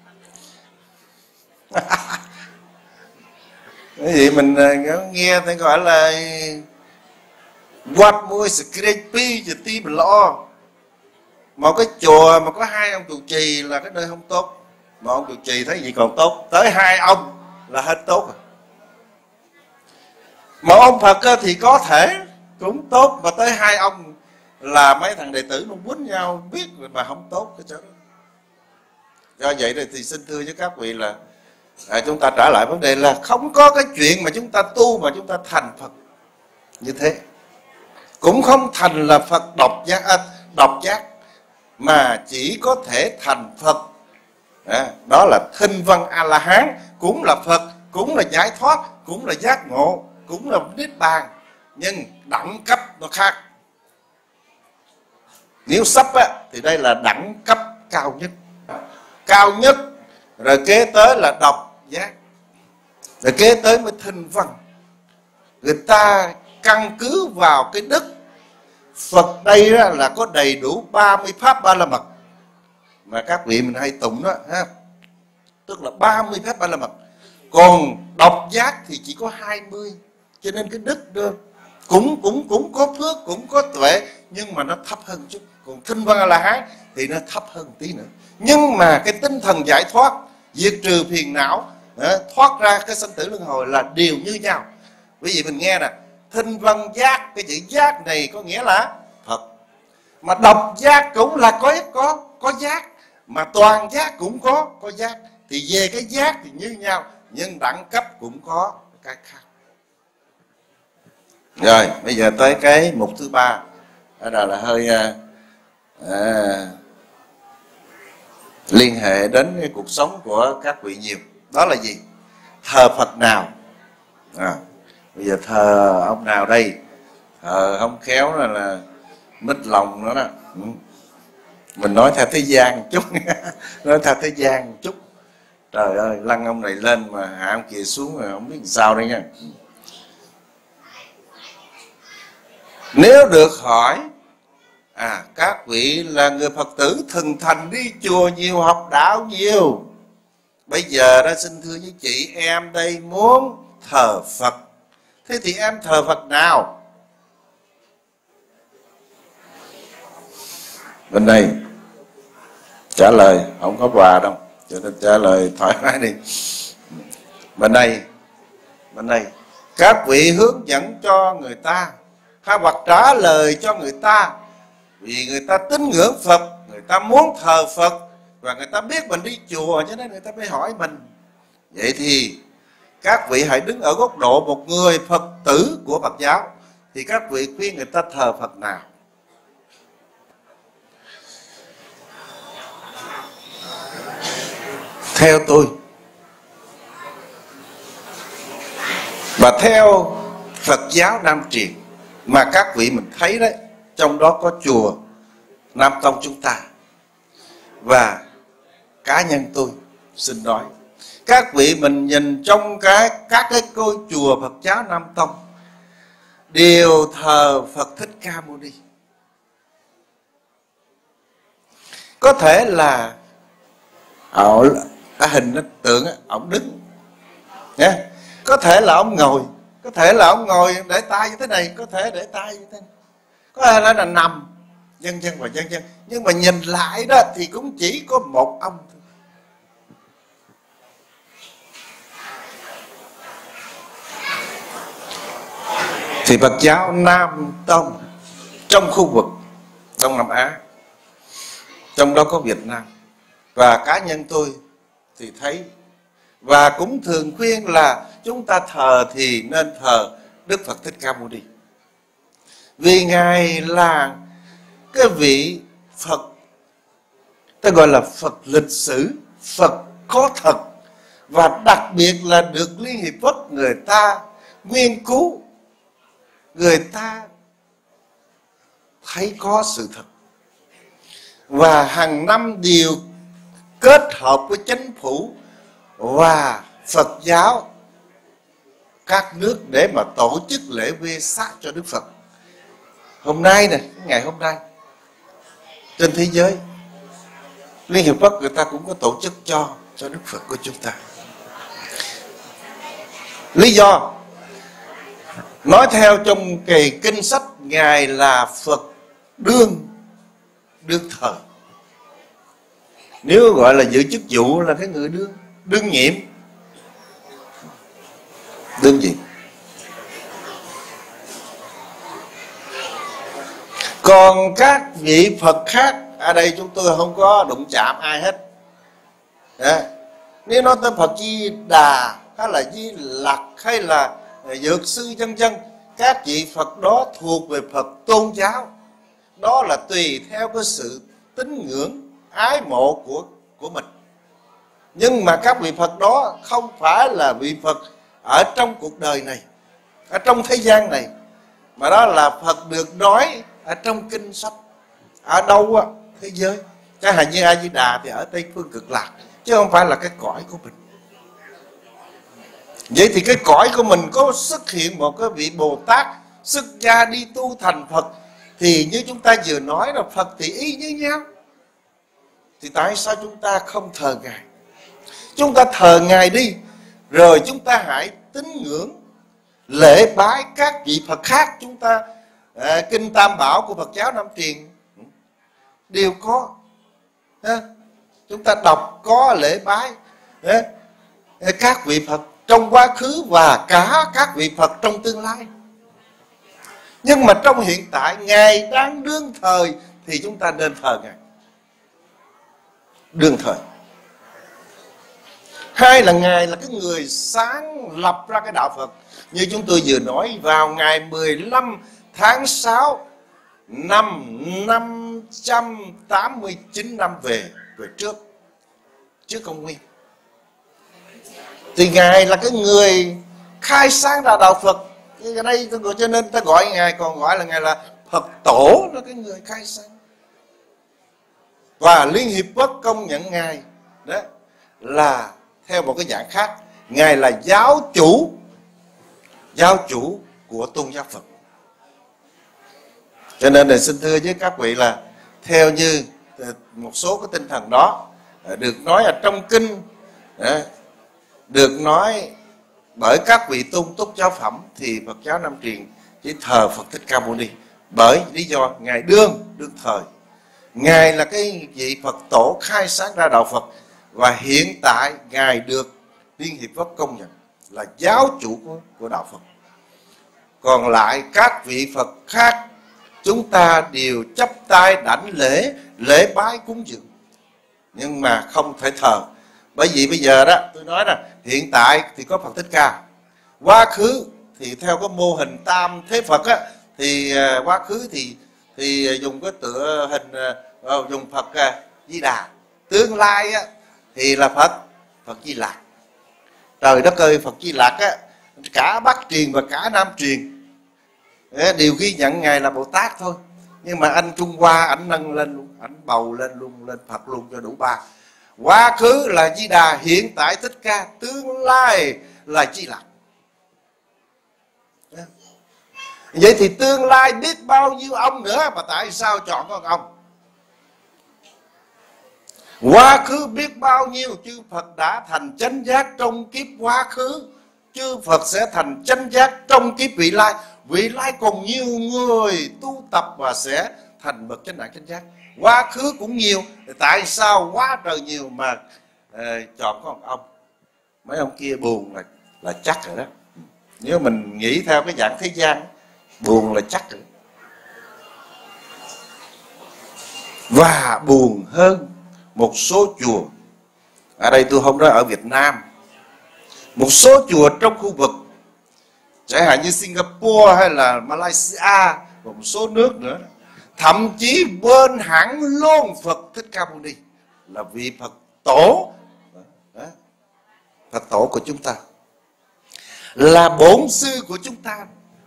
Cái gì mình nghe thấy gọi là quạt môi scrapey và tí mình lo. Một cái chùa mà có hai ông trụ trì là cái nơi không tốt. Mà ông trụ trì thấy gì còn tốt, tới hai ông là hết tốt rồi. Một ông Phật thì có thể cũng tốt, mà tới hai ông là mấy thằng đệ tử nó quýnh nhau biết mà không tốt cái chỗ đó. Do vậy thì xin thưa với các vị là À, chúng ta trả lại vấn đề là không có cái chuyện mà chúng ta tu mà chúng ta thành Phật như thế. Cũng không thành là Phật độc giác, à, độc giác, mà chỉ có thể thành Phật. À, đó là Thinh Văn A-la-hán, cũng là Phật, cũng là giải thoát, cũng là giác ngộ, cũng là niết bàn, nhưng đẳng cấp nó khác. Nếu sắp á, thì đây là đẳng cấp cao nhất, cao nhất, rồi kế tới là độc giác, rồi kế tới mới Thinh Văn. Người ta căn cứ vào cái đức Phật đây đó là có đầy đủ ba mươi pháp ba la mật mà các vị mình hay tụng đó ha, tức là ba mươi pháp ba la mật. Còn độc giác thì chỉ có hai mươi, cho nên cái đức đó cũng cũng cũng có phước, cũng có tuệ, nhưng mà nó thấp hơn chút. Còn Thinh Văn A-la-hán thì nó thấp hơn tí nữa, nhưng mà cái tinh thần giải thoát, diệt trừ phiền não, thoát ra cái sanh tử luân hồi là đều như nhau. Quý vị mình nghe nè, Thinh Văn giác, cái chữ giác này có nghĩa là Phật, mà độc giác cũng là có có có giác, mà toàn giác cũng có có giác. Thì về cái giác thì như nhau, nhưng đẳng cấp cũng có cái khác. Rồi bây giờ tới cái mục thứ ba, đó là hơi à, à, liên hệ đến cái cuộc sống của các vị nhiều. Đó là gì? Thờ Phật nào? À, bây giờ thờ ông nào đây? Thờ không khéo là, là mít lòng nữa đó. Ừ. Mình nói theo thế gian một chút, nói theo thế gian một chút. Trời ơi, lăn ông này lên mà hạ ông kia xuống rồi không biết làm sao đây nha. Nếu được hỏi, à các vị là người Phật tử thường thành đi chùa nhiều, học đạo nhiều, bây giờ đó xin thưa với chị em đây muốn thờ Phật, thế thì em thờ Phật nào? Bên đây trả lời không có quà đâu, cho nên trả lời thoải mái đi. Bên đây, bên đây các vị hướng dẫn cho người ta, hay hoặc trả lời cho người ta, vì người ta tín ngưỡng Phật, người ta muốn thờ Phật, và người ta biết mình đi chùa cho nên người ta mới hỏi mình. Vậy thì các vị hãy đứng ở góc độ một người Phật tử của Phật giáo, thì các vị khuyên người ta thờ Phật nào? Theo tôi, và theo Phật giáo Nam truyền mà các vị mình thấy đấy, trong đó có chùa Nam Tông chúng ta, và cá nhân tôi xin nói, các vị mình nhìn trong cái các cái ngôi chùa Phật giáo Nam Tông đều thờ Phật Thích Ca Mâu Ni. Có thể là ở cái hình nó tượng ông đứng nhé, có thể là ông ngồi, có thể là ông ngồi để tay như thế này, có thể để tay như thế này, có thể là, là nằm, vân vân và vân vân. Nhưng mà nhìn lại đó thì cũng chỉ có một ông thôi. Thì Phật giáo Nam Tông trong khu vực Đông Nam Á, trong đó có Việt Nam, và cá nhân tôi thì thấy và cũng thường khuyên là chúng ta thờ thì nên thờ Đức Phật Thích Ca Mâu Ni, vì Ngài là cái vị Phật ta gọi là Phật lịch sử, Phật có thật, và đặc biệt là được Liên Hiệp Quốc người ta nghiên cứu, người ta thấy có sự thật, và hàng năm đều kết hợp với chính phủ và Phật giáo các nước để mà tổ chức lễ vê sát cho Đức Phật. Hôm nay này, ngày hôm nay trên thế giới, Liên Hiệp Quốc người ta cũng có tổ chức cho cho Đức Phật của chúng ta. Lý do nói theo trong kỳ kinh sách, Ngài là Phật đương đương thời. Nếu gọi là giữ chức vụ là cái người đương đương nhiệm, đương nhiệm. Còn các vị Phật khác, ở đây chúng tôi không có đụng chạm ai hết. Đó. Nếu nói tới Phật Di Đà hay là Di Lặc hay là Dược Sư vân vân, các vị Phật đó thuộc về Phật tôn giáo. Đó là tùy theo cái sự tín ngưỡng ái mộ của của mình. Nhưng mà các vị Phật đó không phải là vị Phật ở trong cuộc đời này, ở trong thế gian này, mà đó là Phật được nói ở trong kinh sách. Ở đâu á thế giới, chẳng hạn như A Di Đà thì ở Tây Phương Cực Lạc, chứ không phải là cái cõi của mình. Vậy thì cái cõi của mình có xuất hiện một cái vị Bồ Tát xuất gia đi tu thành Phật, thì như chúng ta vừa nói là Phật thì y như nhau. Thì tại sao chúng ta không thờ Ngài? Chúng ta thờ Ngài đi, rồi chúng ta hãy tín ngưỡng lễ bái các vị Phật khác. Chúng ta à, kinh Tam Bảo của Phật giáo Nam Truyền đều có, à, chúng ta đọc có lễ bái à, các vị Phật trong quá khứ và cả các vị Phật trong tương lai. Nhưng mà trong hiện tại Ngài đang đương thời thì chúng ta nên thờ Ngài đương thời. Hai là Ngài là cái người sáng lập ra cái đạo Phật. Như chúng tôi vừa nói, vào ngày mười lăm tháng sáu năm năm trăm tám mươi chín năm về về trước trước công nguyên, thì Ngài là cái người khai sáng ra đạo Phật. Ở đây cho nên ta gọi Ngài, còn gọi là Ngài là Phật Tổ, là cái người khai sáng. Và Liên Hiệp Quốc công nhận Ngài đó là theo một cái dạng khác, Ngài là giáo chủ giáo chủ của tôn giáo Phật. Cho nên là xin thưa với các vị là theo như một số cái tinh thần đó được nói ở trong kinh, được nói bởi các vị tôn túc giáo phẩm, thì Phật giáo Nam Truyền chỉ thờ Phật Thích Ca Mâu Ni, bởi lý do Ngài đương đương thời. Ngài là cái vị Phật tổ khai sáng ra đạo Phật, và hiện tại Ngài được Liên Hiệp Quốc công nhận là giáo chủ của, của đạo Phật. Còn lại các vị Phật khác chúng ta đều chắp tay đảnh lễ, lễ bái cúng dường, nhưng mà không thể thờ. Bởi vì bây giờ đó tôi nói là hiện tại thì có Phật Thích Ca, quá khứ thì theo cái mô hình tam thế Phật á, thì uh, quá khứ thì thì dùng cái tựa hình uh, dùng Phật uh, Di Đà, tương lai á thì là Phật Phật Di Lặc. Trời đất ơi, Phật Di Lặc á, cả Bắc Truyền và cả Nam Truyền đều ghi nhận Ngài là Bồ Tát thôi, nhưng mà anh Trung Hoa ảnh nâng lên luôn, ảnh bầu lên luôn, lên Phật luôn cho đủ ba. Quá khứ là Di Đà, hiện tại Thích Ca, tương lai là Di Lặc. Vậy thì tương lai biết bao nhiêu ông nữa, mà tại sao chọn con ông? Quá khứ biết bao nhiêu chư Phật đã thành chánh giác trong kiếp quá khứ, chư Phật sẽ thành chánh giác trong kiếp vị lai. Vị lai còn nhiều người tu tập và sẽ thành bậc chánh đẳng chánh giác. Quá khứ cũng nhiều, tại sao quá trời nhiều mà uh, chọn con ông? Mấy ông kia buồn là là chắc rồi đó. Nếu mình nghĩ theo cái dạng thế gian, buồn là chắc rồi. Và buồn hơn một số chùa, ở đây tôi không nói ở Việt Nam, một số chùa trong khu vực, chẳng hạn như Singapore hay là Malaysia và một số nước nữa, thậm chí bên hẳn luôn Phật Thích Ca Mâu Ni là vị Phật tổ, Phật tổ của chúng ta, là bổn sư của chúng ta.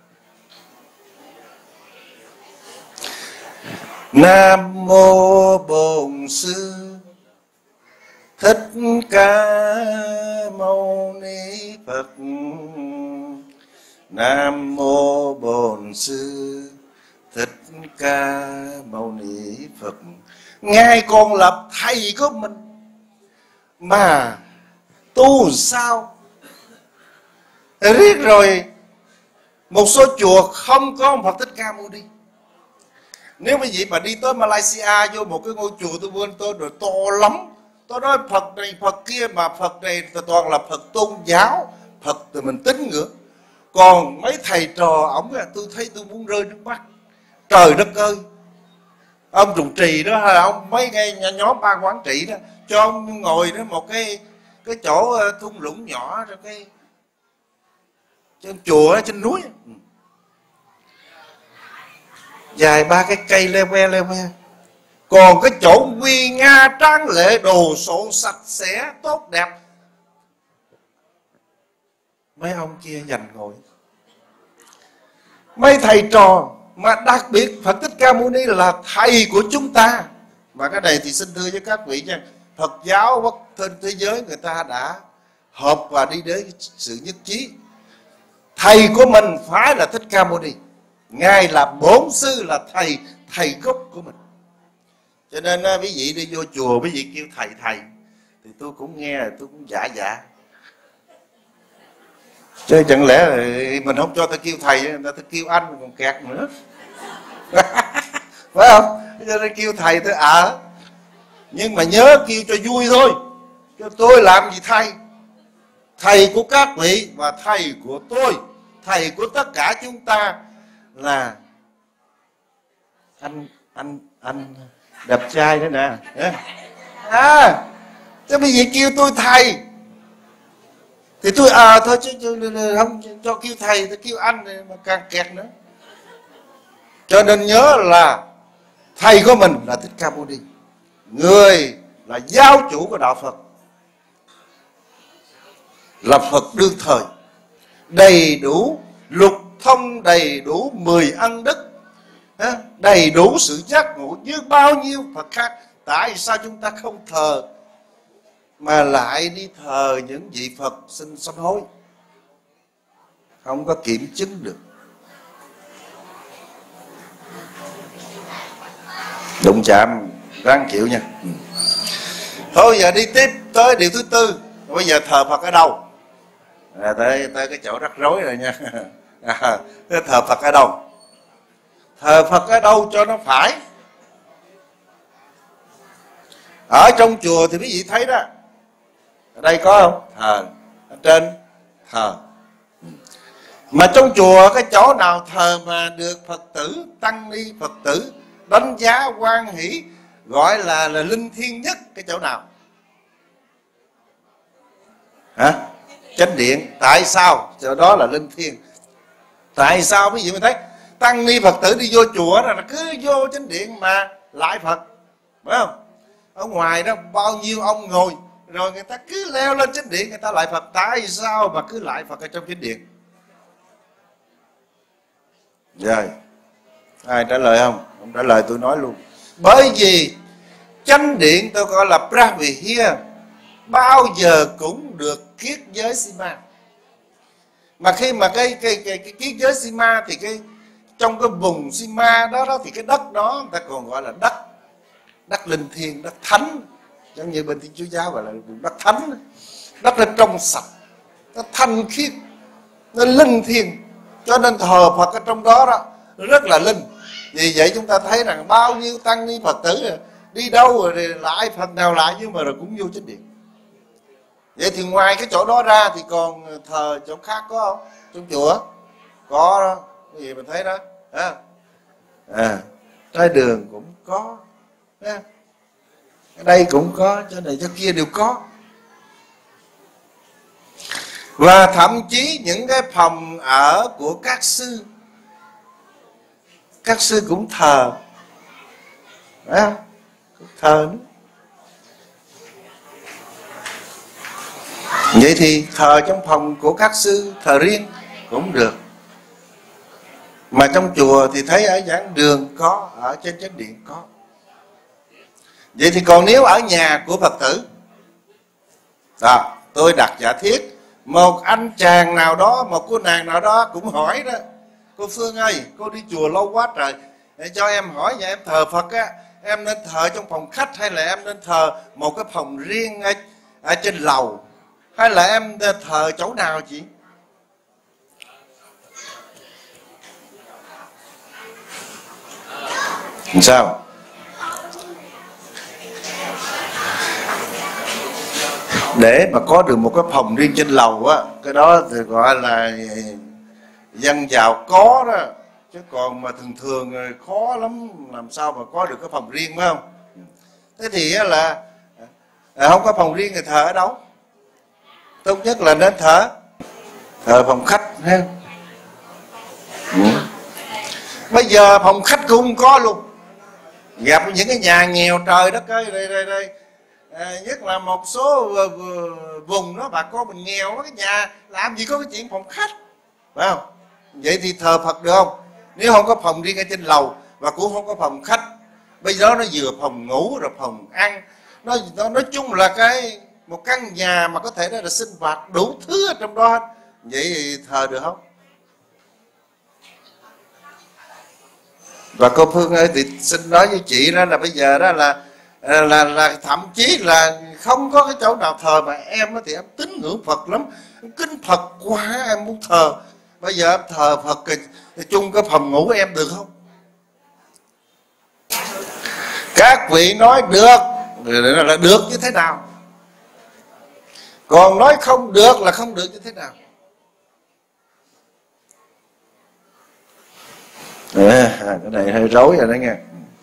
Nam mô Bổn Sư Thích Ca Mâu Ni Phật. Nam mô Bổn Sư Thích Ca Mâu Ni Phật. Ngài còn là thầy của mình mà tu sao? Riết rồi một số chùa không có Phật Thích Ca Mâu Ni. Nếu mà vậy mà đi tới Malaysia, vô một cái ngôi chùa tôi quên tôi rồi to lắm, tôi nói Phật này Phật kia, mà Phật này toàn là Phật tôn giáo, Phật thì mình tín ngưỡng. Còn mấy thầy trò ổng, tôi thấy tôi muốn rơi nước mắt. Trời đất ơi, ông trụ trì đó hay là ông mấy cái nhóm ba quán trị đó, cho ông ngồi đó một cái cái chỗ thung lũng nhỏ rồi cái trên chùa trên núi, dài ba cái cây leo que leo que. Còn cái chỗ nguy nga tráng lệ, đồ sộ sạch sẽ tốt đẹp, mấy ông kia dành ngồi. Mấy thầy trò, mà đặc biệt Phật Thích Ca Mâu Ni là thầy của chúng ta. Và cái này thì xin thưa với các vị nha, Phật giáo quốc trên thế giới người ta đã hợp và đi đến sự nhất trí. Thầy của mình phải là Thích Ca Mâu Ni, Ngài là bổn sư, là thầy, thầy gốc của mình. Cho nên quý vị đi vô chùa, quý vị kêu thầy thầy thì tôi cũng nghe, tôi cũng dạ dạ. Chứ chẳng lẽ mình không cho ta kêu thầy, người ta kêu anh còn kẹt nữa. Phải không? Cho nên kêu thầy tôi à. Nhưng mà nhớ kêu cho vui thôi, cho tôi làm gì thầy. Thầy của các vị và thầy của tôi, thầy của tất cả chúng ta là anh anh anh đẹp trai nữa nè. À, chứ bây giờ kêu tôi thầy thì tôi à thôi chứ, chứ không cho kêu thầy thì kêu anh thì mà càng kẹt nữa. Cho nên nhớ là thầy của mình là Thích Ca Mâu Ni, người là giáo chủ của đạo Phật, là Phật đương thời, đầy đủ lục thông, đầy đủ mười ân đức, đầy đủ sự giác ngộ như bao nhiêu Phật khác. Tại sao chúng ta không thờ mà lại đi thờ những vị Phật xin sám hối, không có kiểm chứng được? Đụng chạm ráng chịu nha. Thôi giờ đi tiếp tới điều thứ tư. Bây giờ thờ Phật ở đâu? À, tới, tới cái chỗ rắc rối rồi nha. À, thờ Phật ở đâu? Thờ Phật ở đâu cho nó phải? Ở trong chùa thì quý vị thấy đó, ở đây có không? Thờ. Ở trên thờ. Mà trong chùa cái chỗ nào thờ mà được Phật tử, tăng ni Phật tử đánh giá hoan hỷ, gọi là, là linh thiêng nhất, cái chỗ nào? Hả? Chánh điện. Tại sao chỗ đó là linh thiêng? Tại sao quý vị mới thấy tăng ni Phật tử đi vô chùa là cứ vô chánh điện mà lại Phật, phải không? Ở ngoài đó bao nhiêu ông ngồi rồi người ta cứ leo lên chánh điện người ta lại Phật. Tại sao mà cứ lại Phật ở trong chánh điện? Rồi ai trả lời không? Không trả lời tôi nói luôn. Bởi vì chánh điện tôi gọi là Pravihya, bao giờ cũng được kiết giới Sima. Mà khi mà cái cái cái, cái kiết giới Sima thì cái trong cái vùng Sima đó đó thì cái đất đó người ta còn gọi là đất đất linh thiêng, đất thánh, giống như bên Thiên Chúa giáo gọi là vùng đất thánh. Đất nó trong sạch, nó thanh khiết, nó linh thiêng, cho nên thờ Phật ở trong đó đó rất là linh. Vì vậy chúng ta thấy rằng bao nhiêu tăng ni Phật tử đi đâu rồi lại Phật nào lại, nhưng mà rồi cũng vô chánh điện. Vậy thì ngoài cái chỗ đó ra thì còn thờ chỗ khác có không? Trong chùa có đó, cái gì mình thấy đó. À, à trái đường cũng có, à, ở đây cũng có, chỗ này chỗ kia đều có. Và thậm chí những cái phòng ở của các sư, các sư cũng thờ, à, cũng thờ nữa. Vậy thì thờ trong phòng của các sư, thờ riêng cũng được. Mà trong chùa thì thấy ở giảng đường có, ở trên chánh điện có. Vậy thì còn nếu ở nhà của Phật tử đó, tôi đặt giả thiết một anh chàng nào đó, một cô nàng nào đó cũng hỏi đó: cô Phương ơi, cô đi chùa lâu quá trời, để cho em hỏi nhà em thờ Phật á, em nên thờ trong phòng khách hay là em nên thờ một cái phòng riêng ở, ở trên lầu, hay là em nên thờ chỗ nào chị? Sao? Để mà có được một cái phòng riêng trên lầu á, cái đó thì gọi là dân giàu có đó, chứ còn mà thường thường khó lắm làm sao mà có được cái phòng riêng, phải không? Thế thì là không có phòng riêng thì thờ ở đâu? tốt nhất là nên thờ thờ phòng khách ha. Ừ. Bây giờ phòng khách cũng không có luôn, gặp những cái nhà nghèo trời đất ơi, đây đây đây à, nhất là một số vùng đó bà con mình nghèo, cái nhà làm gì có cái chuyện phòng khách, phải không? Vậy thì thờ Phật được không? Nếu không có phòng riêng ở trên lầu và cũng không có phòng khách, bây giờ nó vừa phòng ngủ rồi phòng ăn, nó, nó nói chung là cái một căn nhà mà có thể là sinh hoạt đủ thứ ở trong đó, vậy thì thờ được không? Và cô Phương ơi, thì xin nói với chị đó là bây giờ đó là là, là, là thậm chí là không có cái chỗ nào thờ, mà em thì em tín ngưỡng Phật lắm, em kính Phật quá, em muốn thờ. Bây giờ em thờ Phật thì chung cái phòng ngủ của em được không? Các vị nói được là được như thế nào, còn nói không được là không được như thế nào. À, cái này hơi rối rồi đó nghe.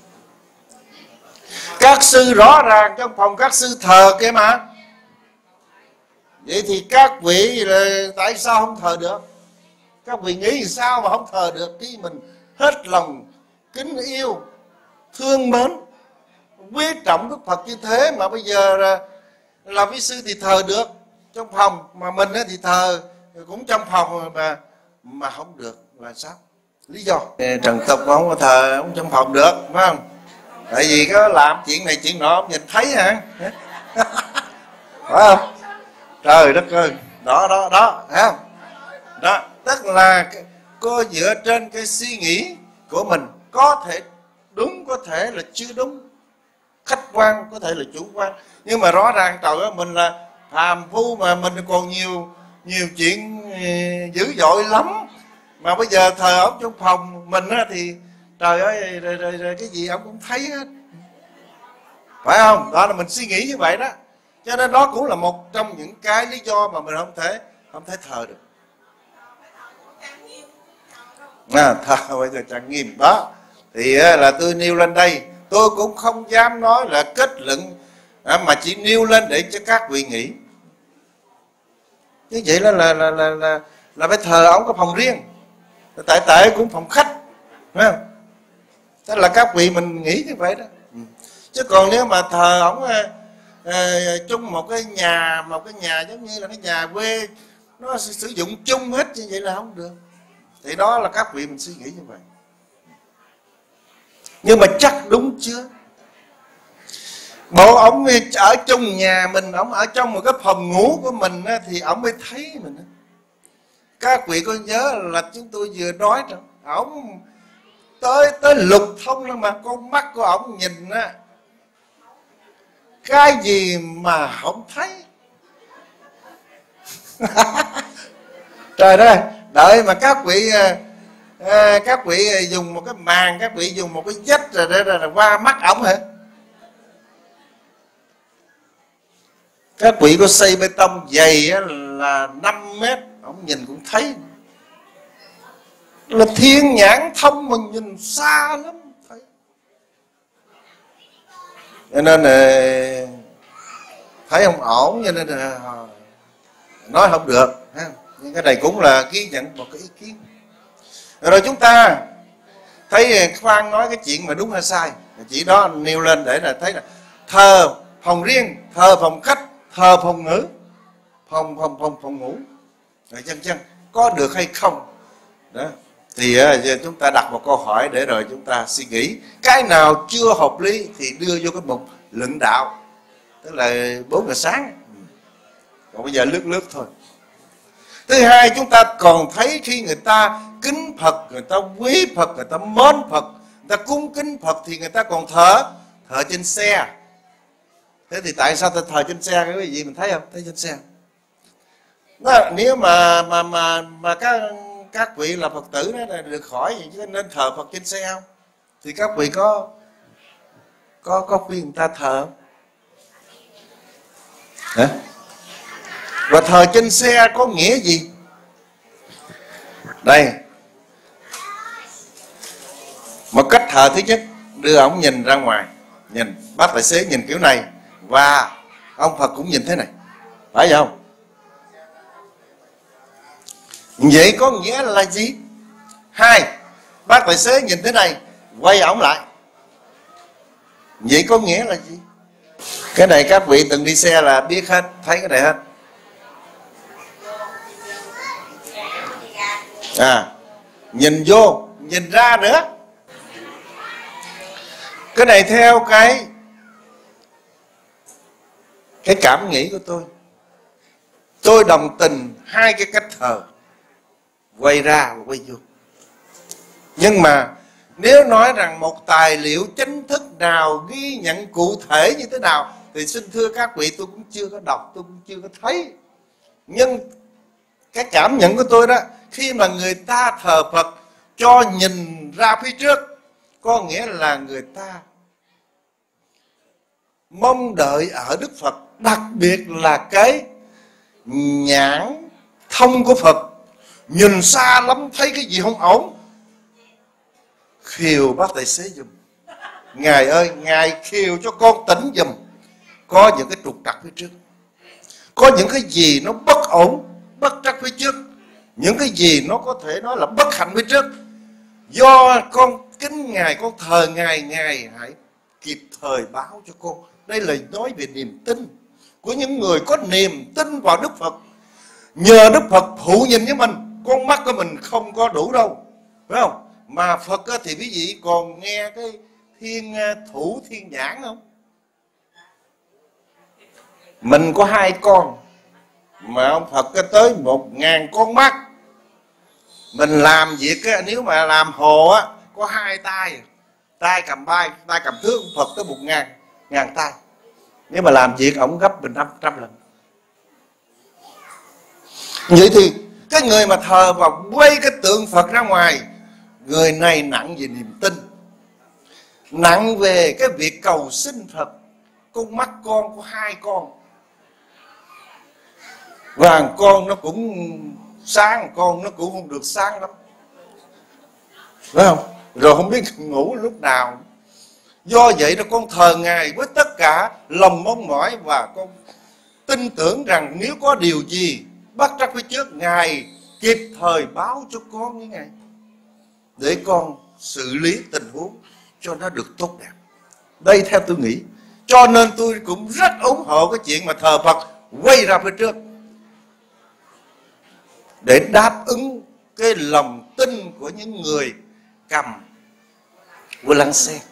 Các sư rõ ràng trong phòng các sư thờ kia mà, vậy thì các vị là tại sao không thờ được? Các vị nghĩ sao mà không thờ được khi mình hết lòng kính yêu, thương mến, quý trọng Đức Phật như thế, mà bây giờ là, là quý sư thì thờ được trong phòng, mà mình thì thờ cũng trong phòng mà mà không được là sao? Lý do Trần Tục không có thờ không trong phòng được, phải không? Tại vì có làm chuyện này chuyện nọ nhìn thấy hả? Phải không? Trời đất ơi, đó đó đó, thấy không? Đó, tức là cô dựa trên cái suy nghĩ của mình, có thể đúng, có thể là chưa đúng, khách quan, có thể là chủ quan, nhưng mà rõ ràng trời ơi, mình là phàm phu mà mình còn nhiều nhiều chuyện dữ dội lắm, mà bây giờ thờ ông trong phòng mình á, thì trời ơi, rồi, rồi, rồi cái gì ông cũng thấy hết, phải không? Đó là mình suy nghĩ như vậy đó, cho nên đó cũng là một trong những cái lý do mà mình không thể không thể thờ được. À, thờ bây giờ trang nghiêm đó thì là tôi nêu lên đây, tôi cũng không dám nói là kết luận, mà chỉ nêu lên để cho các vị nghĩ. Như vậy là là là là là, là phải thờ ông có phòng riêng, tại tại cũng phòng khách, phải không? Thế là các vị mình nghĩ như vậy đó. Chứ còn nếu mà thờ ông à, chung một cái nhà, một cái nhà giống như là cái nhà quê, nó sử dụng chung hết, như vậy là không được. Thì đó là các vị mình suy nghĩ như vậy. Nhưng mà chắc đúng chưa? Bộ ông ở trong nhà mình, ông ở trong một cái phòng ngủ của mình thì ông mới thấy mình. Các vị có nhớ là chúng tôi vừa nói rồi, ông tới tới lục thông mà con mắt của ông nhìn á, cái gì mà không thấy. Trời ơi, đợi mà các vị à, các vị dùng một cái màn, các vị dùng một cái vách rồi để là qua mắt ổng hả? Các vị có xây bê tông dày á, là năm mét, ổng nhìn cũng thấy. Là thiên nhãn thông mà nhìn xa lắm thấy. Cho nên là thấy không ổn, cho nên là nói không được. Nhưng cái này cũng là ghi nhận một cái ý kiến. Rồi chúng ta thấy khoan nói cái chuyện mà đúng hay sai, chỉ đó nêu lên để là thấy là thờ phòng riêng, thờ phòng khách, thờ phòng ngủ, phòng phòng phòng phòng ngủ, rồi chân chân có được hay không? Đó thì uh, chúng ta đặt một câu hỏi để rồi chúng ta suy nghĩ, cái nào chưa hợp lý thì đưa vô cái mục luận đạo, tức là bốn giờ sáng. Còn bây giờ lướt lướt thôi. Thứ hai, chúng ta còn thấy khi người ta kính Phật, người ta quý Phật, người ta mến Phật, người ta cúng kính Phật thì người ta còn thờ thờ trên xe. Thế thì tại sao ta thờ trên xe? Cái gì mình thấy không? Thấy trên xe. Đó, nếu mà mà mà mà các các vị là Phật tử đó là được hỏi gì chứ nên thờ Phật trên xe không? Thì các vị có có có khuyên người ta thờ không? Hả? Và thờ trên xe có nghĩa gì? Đây, một cách thờ thứ nhất, đưa ổng nhìn ra ngoài, nhìn bác tài xế nhìn kiểu này, và ông Phật cũng nhìn thế này, phải không? Vậy có nghĩa là gì? Hai, bác tài xế nhìn thế này, quay ổng lại. Vậy có nghĩa là gì? Cái này các vị từng đi xe là biết hết, thấy cái này hết. À, nhìn vô, nhìn ra nữa. Cái này theo cái cái cảm nghĩ của tôi. Tôi đồng tình hai cái cách thờ, quay ra và quay vô. Nhưng mà nếu nói rằng một tài liệu chính thức nào ghi nhận cụ thể như thế nào thì xin thưa các vị, tôi cũng chưa có đọc, tôi cũng chưa có thấy. Nhưng cái cảm nhận của tôi đó, khi mà người ta thờ Phật cho nhìn ra phía trước, có nghĩa là người ta mong đợi ở Đức Phật, đặc biệt là cái nhãn thông của Phật, nhìn xa lắm thấy cái gì không ổn, khiều bác tài xế giùm. Ngài ơi, Ngài khiều cho con tỉnh giùm. Có những cái trục trặc phía trước, có những cái gì nó bất ổn, bất trắc phía trước, những cái gì nó có thể nói là bất hạnh phía trước. Do con kính Ngài, con thờ Ngài, Ngài hãy kịp thời báo cho con. Đây là nói về niềm tin của những người có niềm tin vào Đức Phật. Nhờ Đức Phật phụ nhìn với mình, con mắt của mình không có đủ đâu, phải không? Mà Phật thì quý vị còn nghe cái thiên thủ thiên nhãn không? Mình có hai con, mà ông Phật tới một ngàn con mắt. Mình làm việc á, nếu mà làm hồ á, có hai tay, tay cầm bay, tay cầm thước, ông Phật tới một ngàn, ngàn tay. Nếu mà làm việc ổng gấp mình năm trăm lần. Vậy thì cái người mà thờ và quay cái tượng Phật ra ngoài, người này nặng về niềm tin, nặng về cái việc cầu xin Phật. Con mắt con có hai con, và con nó cũng sáng, con nó cũng không được sáng lắm, phải không? Rồi không biết ngủ lúc nào. Do vậy đó, con thờ Ngài với tất cả lòng mong mỏi, và con tin tưởng rằng nếu có điều gì bất trắc phía trước, Ngài kịp thời báo cho con với Ngài, để con xử lý tình huống cho nó được tốt đẹp. Đây theo tôi nghĩ. Cho nên tôi cũng rất ủng hộ cái chuyện mà thờ Phật quay ra phía trước, để đáp ứng cái lòng tin của những người cầm vô lăng xe.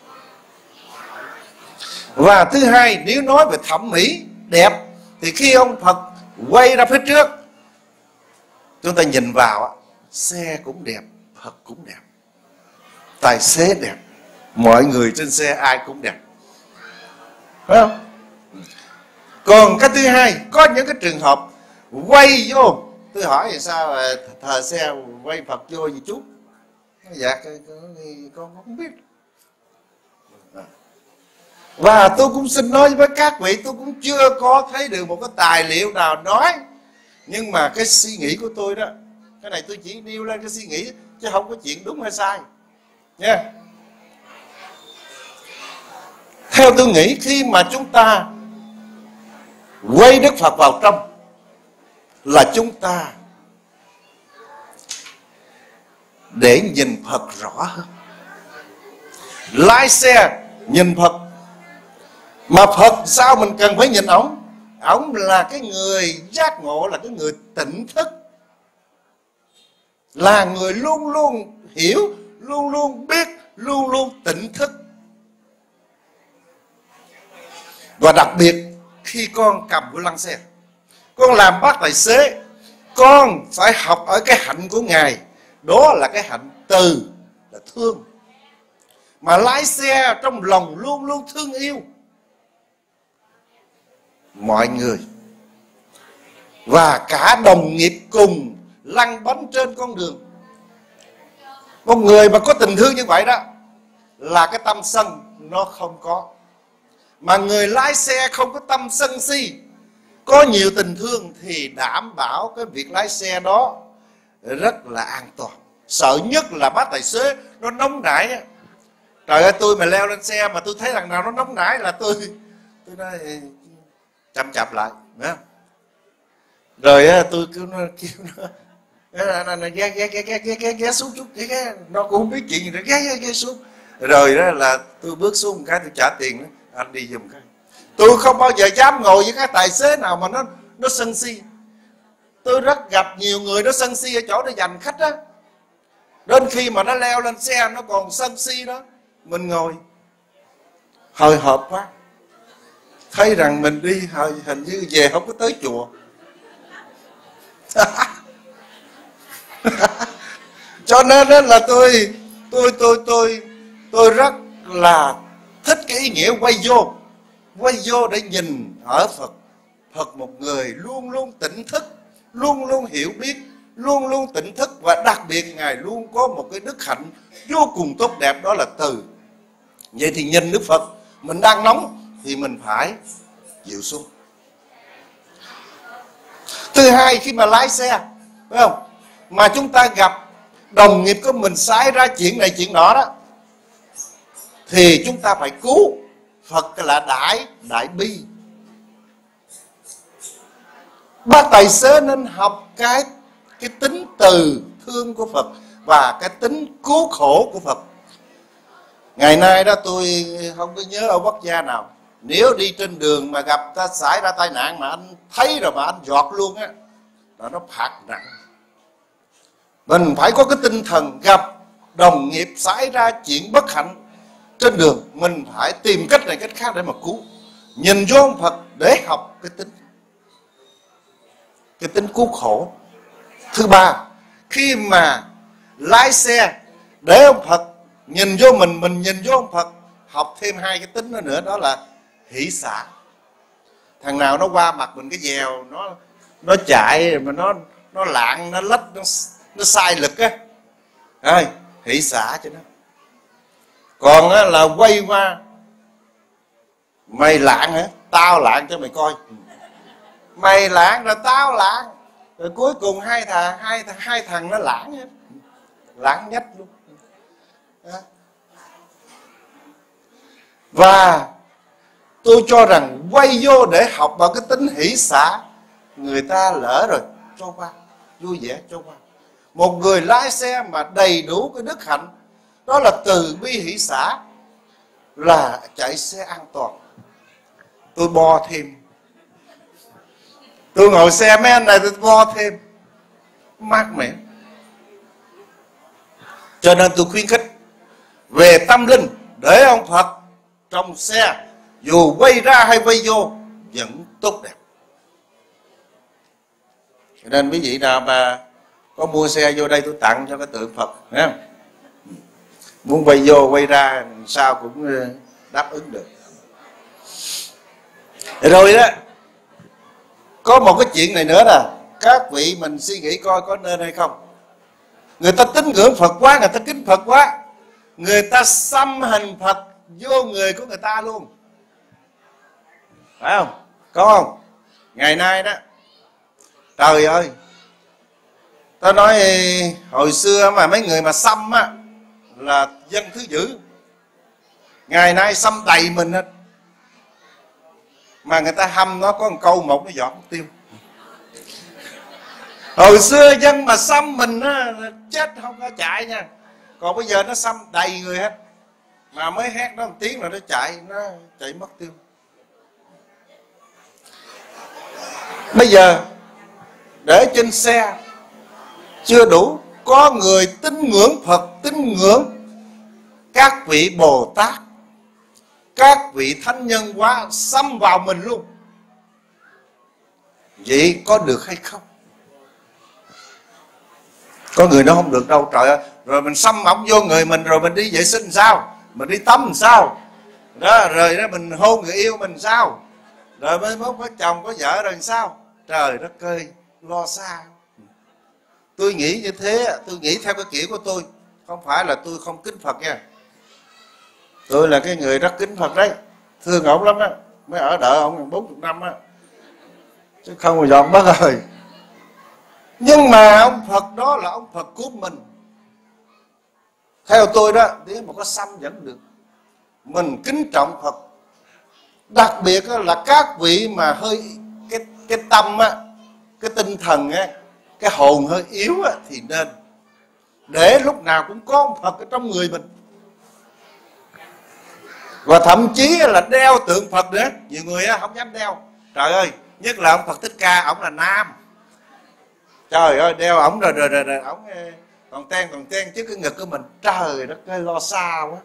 Và thứ hai, nếu nói về thẩm mỹ đẹp, thì khi ông Phật quay ra phía trước, chúng ta nhìn vào, xe cũng đẹp, Phật cũng đẹp, tài xế đẹp, mọi người trên xe ai cũng đẹp, phải không? Còn cái thứ hai, có những cái trường hợp quay vô, tôi hỏi thì sao là thờ xe quay Phật vô gì chú? Dạ con không biết. Và tôi cũng xin nói với các vị, tôi cũng chưa có thấy được một cái tài liệu nào nói. Nhưng mà cái suy nghĩ của tôi đó, cái này tôi chỉ nêu lên cái suy nghĩ, chứ không có chuyện đúng hay sai nha. Theo tôi nghĩ, khi mà chúng ta quay Đức Phật vào trong, là chúng ta để nhìn Phật rõ hơn. Lái xe nhìn Phật, mà Phật sao mình cần phải nhìn ổng? Ổng là cái người giác ngộ, là cái người tỉnh thức, là người luôn luôn hiểu, luôn luôn biết, luôn luôn tỉnh thức. Và đặc biệt khi con cầm vô lăng xe, con làm bác tài xế, con phải học ở cái hạnh của Ngài. Đó là cái hạnh từ, là thương. Mà lái xe trong lòng luôn luôn thương yêu mọi người, và cả đồng nghiệp cùng lăn bánh trên con đường. Một người mà có tình thương như vậy đó, là cái tâm sân nó không có. Mà người lái xe không có tâm sân si, có nhiều tình thương, thì đảm bảo cái việc lái xe đó rất là an toàn. Sợ nhất là bác tài xế nó nóng nảy. Trời ơi, tôi mà leo lên xe mà tôi thấy thằng nào nó nóng nảy là tôi tôi nói chậm chạp lại, phải không? Rồi tôi cứ nó kêu nó ghé ghé ghé ghé ghé ghé xuống chút, ghé ghé, nó cũng không biết chuyện gì nữa, ghé ghé ghé xuống. Rồi đó là tôi bước xuống một cái tôi trả tiền đó, anh đi giùm cái. Tôi không bao giờ dám ngồi với cái tài xế nào mà nó nó sân si. Tôi rất gặp nhiều người nó sân si ở chỗ nó giành khách á. Đến khi mà nó leo lên xe nó còn sân si đó, mình ngồi hồi hộp quá, thấy rằng mình đi hồi hình như về không có tới chùa. Cho nên đó là tôi tôi tôi tôi tôi rất là thích cái ý nghĩa quay vô, quay vô để nhìn ở Phật. Phật một người luôn luôn tỉnh thức, luôn luôn hiểu biết, luôn luôn tỉnh thức, và đặc biệt Ngài luôn có một cái đức hạnh vô cùng tốt đẹp, đó là từ. Vậy thì nhìn Đức Phật, mình đang nóng thì mình phải dịu xuống. Thứ hai, khi mà lái xe, phải không, mà chúng ta gặp đồng nghiệp của mình xảy ra chuyện này chuyện nọ đó, thì chúng ta phải cứu. Phật là đại đại bi. Bác tài xế nên học cái cái tính từ thương của Phật và cái tính cứu khổ của Phật. Ngày nay đó tôi không có nhớ ở quốc gia nào, nếu đi trên đường mà gặp ta xảy ra tai nạn mà anh thấy rồi mà anh giọt luôn á, là nó phạt nặng. Mình phải có cái tinh thần gặp đồng nghiệp xảy ra chuyện bất hạnh trên đường, mình phải tìm cách này cách khác để mà cứu. Nhìn vô ông Phật để học cái tính cái tính cứu khổ. Thứ ba, khi mà lái xe để ông Phật nhìn vô mình, mình nhìn vô ông Phật, học thêm hai cái tính đó nữa, đó là hỷ xả. Thằng nào nó qua mặt mình cái dèo, nó nó chạy mà nó nó lạng, nó lách, nó nó sai lực á, rồi hỷ xả cho nó. Còn á, là quay qua, mày lạng hả? Tao lạng cho mày coi. Mày lạng rồi tao lạng, rồi cuối cùng hai thằng hai hai thằng nó lạng hết, lạng nhất luôn. Đó. Và tôi cho rằng quay vô để học vào cái tính hỷ xả, người ta lỡ rồi cho qua, vui vẻ cho qua. Một người lái xe mà đầy đủ cái đức hạnh, đó là từ bi hỷ xả, là chạy xe an toàn. Tôi bo thêm, tôi ngồi xe mấy anh này tôi bo thêm, mát mẻ. Cho nên tôi khuyến khích về tâm linh, để ông Phật trong xe, dù quay ra hay quay vô vẫn tốt đẹp. Cho nên quý vị nào mà có mua xe vô đây tôi tặng cho cái tượng Phật nha. Muốn quay vô quay ra sao cũng đáp ứng được. Rồi đó, có một cái chuyện này nữa nè, các vị mình suy nghĩ coi có nên hay không. Người ta tín ngưỡng Phật quá, người ta kính Phật quá, người ta xăm hình Phật vô người của người ta luôn, phải không? Có không? Ngày nay đó, trời ơi, ta nói hồi xưa mà mấy người mà xăm á là dân thứ dữ, ngày nay xăm đầy mình hết. Mà người ta hâm nó có một câu một nó giọt tiêu. Hồi xưa dân mà xăm mình á, chết không có chạy nha. Còn bây giờ nó xăm đầy người hết, mà mới hét nó một tiếng là nó chạy, nó chạy mất tiêu. Bây giờ để trên xe chưa đủ, có người tín ngưỡng Phật, tín ngưỡng các vị Bồ Tát, các vị thánh nhân quá, xăm vào mình luôn. Vậy có được hay không? Có người nó không được đâu, trời ơi. Rồi mình xăm ổng vô người mình, rồi mình đi vệ sinh sao, mình đi tắm sao đó, rồi đó mình hôn người yêu mình sao, rồi mới mốt có chồng có vợ rồi sao. Trời đất ơi, lo xa. Tôi nghĩ như thế, tôi nghĩ theo cái kiểu của tôi, không phải là tôi không kính Phật nha. Tôi là cái người rất kính Phật đấy, thương ổng lắm á, mới ở đợi ổng bốn mươi năm á, chứ không bao giờ mất rồi. Nhưng mà ông Phật đó là ông Phật của mình. Theo tôi đó, nếu mà có xăm vẫn được. Mình kính trọng Phật. Đặc biệt là các vị mà hơi cái cái tâm á, cái tinh thần á, cái hồn hơi yếu á, thì nên để lúc nào cũng có ông Phật ở trong người mình. Và thậm chí là đeo tượng Phật nữa. Nhiều người á, không dám đeo. Trời ơi, nhất là ông Phật Thích Ca, ổng là nam. Trời ơi, đeo ổng rồi rồi rồi, rồi ổng còn ten còn ten trước cái ngực của mình. Trời đất ơi, lo xa quá.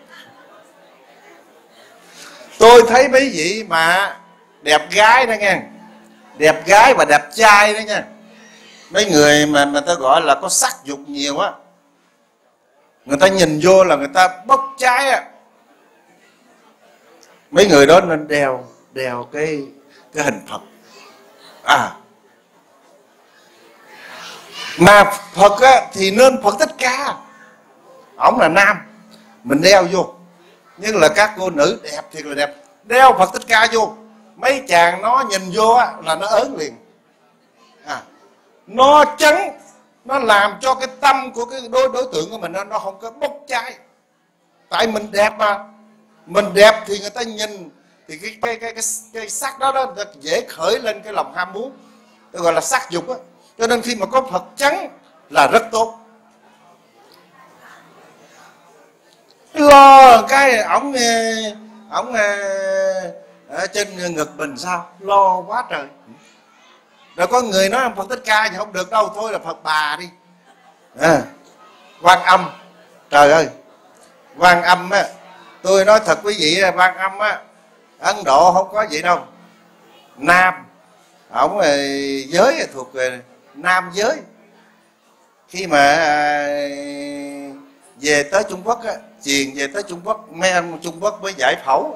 Tôi thấy mấy vị mà đẹp gái đó nha, đẹp gái và đẹp trai đó nha, mấy người mà người ta gọi là có sắc dục nhiều á, người ta nhìn vô là người ta bốc cháy á. Mấy người đó nên đeo đeo cái cái hình Phật. À, mà Phật á, thì nên Phật Thích Ca, ổng là nam, mình đeo vô. Nhưng là các cô nữ đẹp thiệt là đẹp, đeo Phật Thích Ca vô, mấy chàng nó nhìn vô á, là nó ớn liền. À, nó chấn, nó làm cho cái tâm của cái đối đối tượng của mình nó, nó không có bốc cháy. Tại mình đẹp mà, mình đẹp thì người ta nhìn thì cái cái cái cái, cái sắc đó đó dễ khởi lên cái lòng ham muốn, tôi gọi là sắc dục á. Cho nên khi mà có Phật chấn là rất tốt. Lo cái ổng ổng ở trên ngực mình sao, lo quá trời. Rồi có người nói Phật Thích Ca thì không được đâu, thôi là Phật Bà đi. À, Quan Âm, trời ơi, Quan Âm á, tôi nói thật quý vị, Quan Âm á, Ấn Độ không có vậy đâu. Nam, ổng giới thuộc về nam giới. Khi mà về tới Trung Quốc á, truyền về tới Trung Quốc, mấy anh Trung Quốc mới giải phẫu,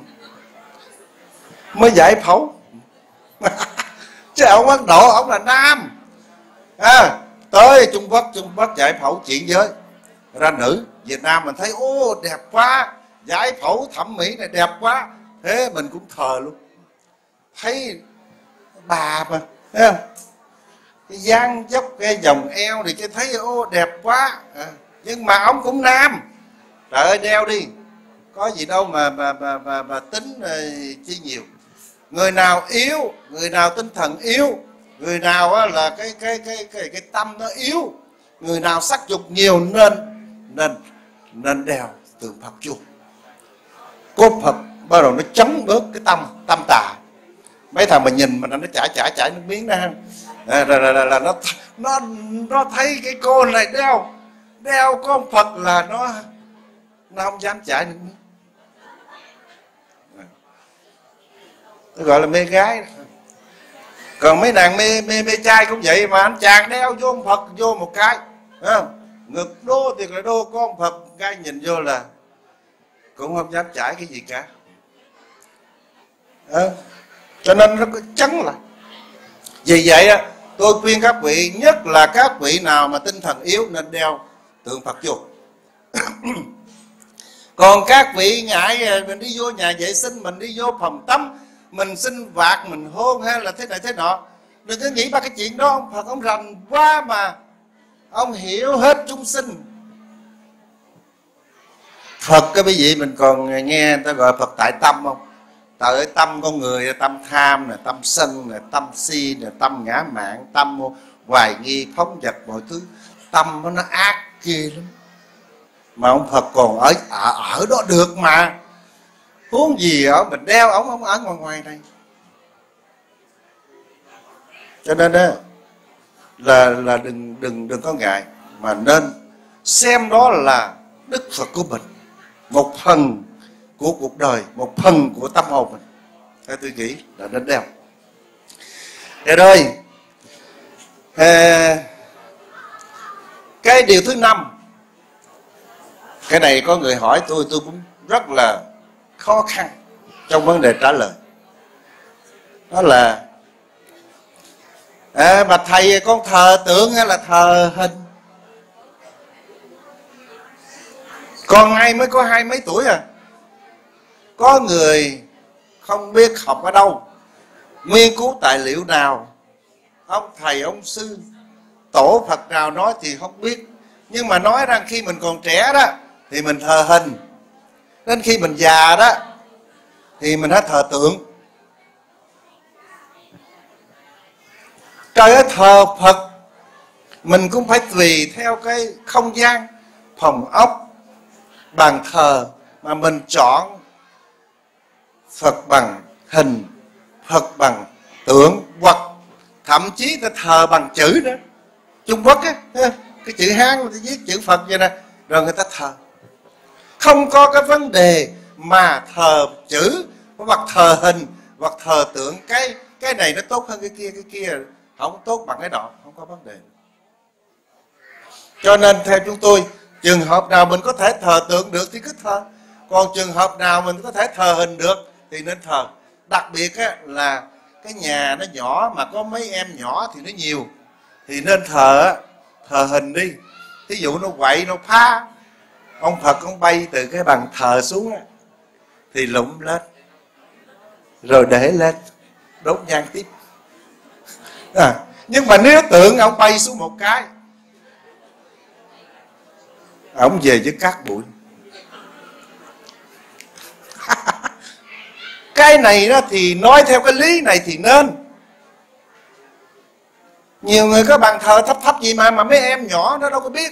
mới giải phẫu. Chứ ông Ấn Độ ông là nam. À, tới Trung Quốc, Trung Quốc giải phẫu chuyển giới ra nữ. Việt Nam mình thấy ô đẹp quá, giải phẫu thẩm mỹ này đẹp quá, thế mình cũng thờ luôn. Thấy bà mà, thấy không? Cái dáng dốc, cái vòng eo thì cái thấy ô đẹp quá. À, nhưng mà ông cũng nam. Trời ơi, đeo đi, có gì đâu mà mà mà mà, mà tính uh, chi nhiều. Người nào yếu, người nào tinh thần yếu, người nào á, là cái cái cái cái cái tâm nó yếu, người nào sắc dục nhiều nên nên nên đeo tượng Phật vô. Cốt Phật bắt đầu nó chống bớt cái tâm tâm tà. Mấy thằng mà nhìn mà nó chảy chảy chảy nước miếng đó, à, rồi, rồi, rồi là nó nó nó thấy cái cô này đeo đeo con Phật là nó nó không dám chảy nước miếng. Tôi gọi là mê gái. Còn mấy nàng mê mê mê trai cũng vậy mà, anh chàng đeo vô ông Phật vô một cái, à, ngực đô thì là đô có ông Phật, cái nhìn vô là cũng không dám chảy cái gì cả. À, cho nên nó có chấn lại. Vì vậy á, tôi khuyên các vị, nhất là các vị nào mà tinh thần yếu nên đeo tượng Phật vô. Còn các vị ngại mình đi vô nhà vệ sinh, mình đi vô phòng tắm, mình xin vạt, mình hôn hay là thế này thế nọ, đừng có nghĩ ba cái chuyện đó. Ông Phật ông rành quá mà, ông hiểu hết chúng sinh. Phật cái quý vị mình còn nghe người ta gọi Phật tại tâm không? Tại ơi, tâm con người, tâm tham nè, tâm sân nè, tâm si nè, tâm ngã mạn, tâm hoài nghi, phóng dật mọi thứ. Tâm nó, nó ác ghê lắm. Mà ông Phật còn ở ở, ở đó được mà. Huống gì ở mình đeo ống ông ở ngoài ngoài này. Cho nên đó là là đừng đừng đừng có ngại, mà nên xem đó là Đức Phật của mình, một phần của cuộc đời, một phần của tâm hồn mình. Theo tôi nghĩ là nên đeo. Thế rồi, à, cái điều thứ năm, cái này có người hỏi tôi, tôi cũng rất là khó khăn trong vấn đề trả lời. Đó là à, mà thầy con thờ tượng hay là thờ hình? Con ai mới có hai mấy tuổi à. Có người không biết học ở đâu, nghiên cứu tài liệu nào, ông thầy ông sư tổ Phật nào nói thì không biết. Nhưng mà nói rằng khi mình còn trẻ đó thì mình thờ hình, đến khi mình già đó thì mình hãy thờ tượng. Trời ơi, thờ Phật mình cũng phải tùy theo cái không gian, phòng ốc, bàn thờ mà mình chọn Phật bằng hình, Phật bằng tượng, hoặc thậm chí ta thờ bằng chữ đó. Trung Quốc á, cái chữ Hán người ta viết chữ Phật vậy nè, rồi người ta thờ. Không có cái vấn đề mà thờ chữ hoặc thờ hình hoặc thờ tượng, cái cái này nó tốt hơn cái kia, cái kia không tốt bằng cái nọ, không có vấn đề. Cho nên theo chúng tôi, trường hợp nào mình có thể thờ tượng được thì cứ thờ, còn trường hợp nào mình có thể thờ hình được thì nên thờ. Đặc biệt á, là cái nhà nó nhỏ mà có mấy em nhỏ thì nó nhiều, thì nên thờ thờ hình đi. Thí dụ nó quậy nó phá, ông Phật ông bay từ cái bàn thờ xuống á, thì lụm lên rồi để lên đốt nhang tiếp. À, nhưng mà nếu tượng ông bay xuống một cái, ông về với cát bụi. Cái này đó thì nói theo cái lý này thì nên. Nhiều người có bàn thờ thấp thấp gì mà mà mấy em nhỏ nó đâu có biết.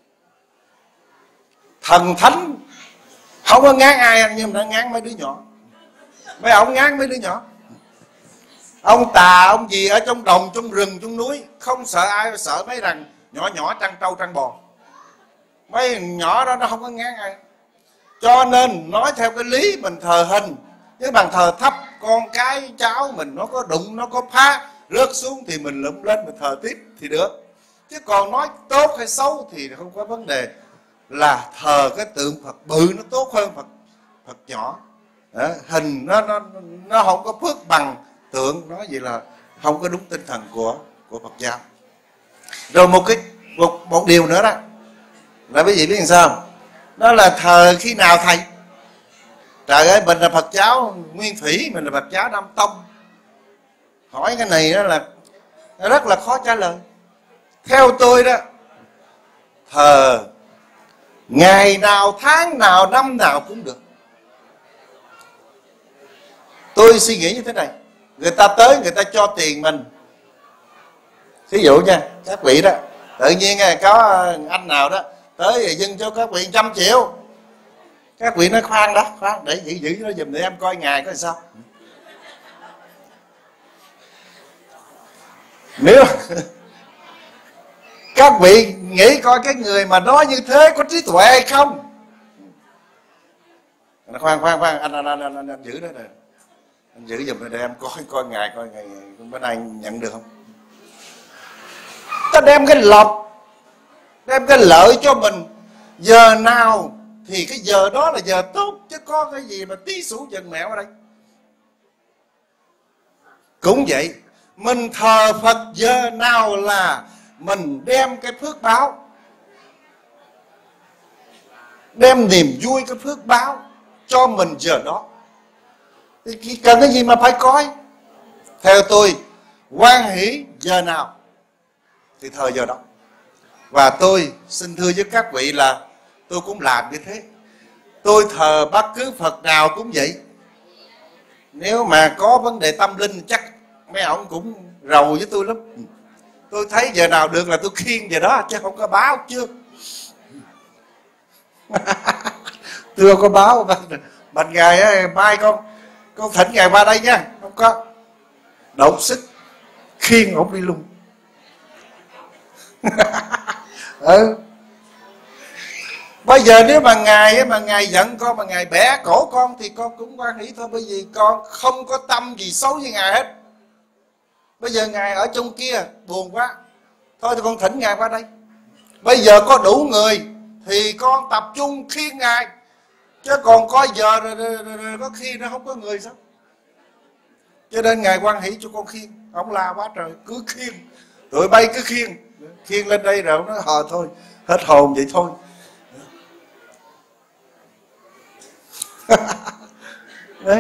Thần thánh không có ngán ai, nhưng mà nó ngán mấy đứa nhỏ. Mấy ông ngán mấy đứa nhỏ. Ông tà ông gì ở trong đồng, trong rừng, trong núi, không sợ ai, sợ mấy thằng nhỏ nhỏ trăn trâu trăn bò. Mấy nhỏ đó nó không có ngán ai. Cho nên nói theo cái lý mình thờ hình, chứ bàn thờ thấp, con cái cháu mình nó có đụng, nó có phá rớt xuống thì mình lụm lên mình thờ tiếp thì được. Chứ còn nói tốt hay xấu thì không có vấn đề. Là thờ cái tượng Phật bự nó tốt hơn Phật Phật nhỏ. Đó, hình nó nó nó không có phước bằng tượng, nói vậy là không có đúng tinh thần của của Phật giáo. Rồi một cái một một điều nữa đó là quý vị biết làm sao? Đó là thờ khi nào thầy? Trời ơi, mình là Phật giáo Nguyên Thủy, mình là Phật giáo Nam Tông. Hỏi cái này đó là rất là khó trả lời. Theo tôi đó, thờ ngày nào, tháng nào, năm nào cũng được. Tôi suy nghĩ như thế này, người ta tới người ta cho tiền mình, ví dụ nha, các vị đó, tự nhiên có anh nào đó tới dâng cho các vị trăm triệu, các vị nói khoan đó, khoan để giữ giữ nó giùm để em coi ngài có sao. Nếu các vị nghĩ coi cái người mà nói như thế có trí tuệ hay không? Khoan khoan khoan anh anh anh, anh, anh, anh giữ đó nè, anh giữ giùm để em coi coi ngài coi ngài bữa nay nhận được không? Ta đem cái lộc, đem cái lợi cho mình, giờ nào thì cái giờ đó là giờ tốt, chứ có cái gì mà tí xủ dần mẹo ở đây. Cũng vậy, mình thờ Phật giờ nào là mình đem cái phước báo, đem niềm vui cái phước báo cho mình giờ đó. Thì cần cái gì mà phải coi. Theo tôi, hoan hỷ giờ nào thì thờ giờ đó. Và tôi xin thưa với các vị là tôi cũng làm như thế. Tôi thờ bất cứ Phật nào cũng vậy. Nếu mà có vấn đề tâm linh chắc mấy ông cũng rầu với tôi lắm. Tôi thấy giờ nào được là tôi khiêng giờ đó, chứ không có báo chưa. Tôi không có báo. Bệnh ngày ấy, mai con con thỉnh ngày qua đây nha. Không có. Đột sức khiêng ông đi luôn. Ừ. Bây giờ nếu mà ngài mà ngài giận con, mà ngài bẻ cổ con thì con cũng hoan hỷ thôi, bởi vì con không có tâm gì xấu với ngài hết. Bây giờ ngài ở trong kia buồn quá, thôi thì con thỉnh ngài qua đây. Bây giờ có đủ người thì con tập trung khiêng ngài, chứ còn coi giờ rồi, rồi, rồi, rồi có khi nó không có người sao. Cho nên ngài hoan hỷ cho con khiêng. Ông la quá trời, cứ khiêng, tụi bay cứ khiêng, khiêng lên đây rồi nó hờ thôi, hết hồn vậy thôi. Đấy.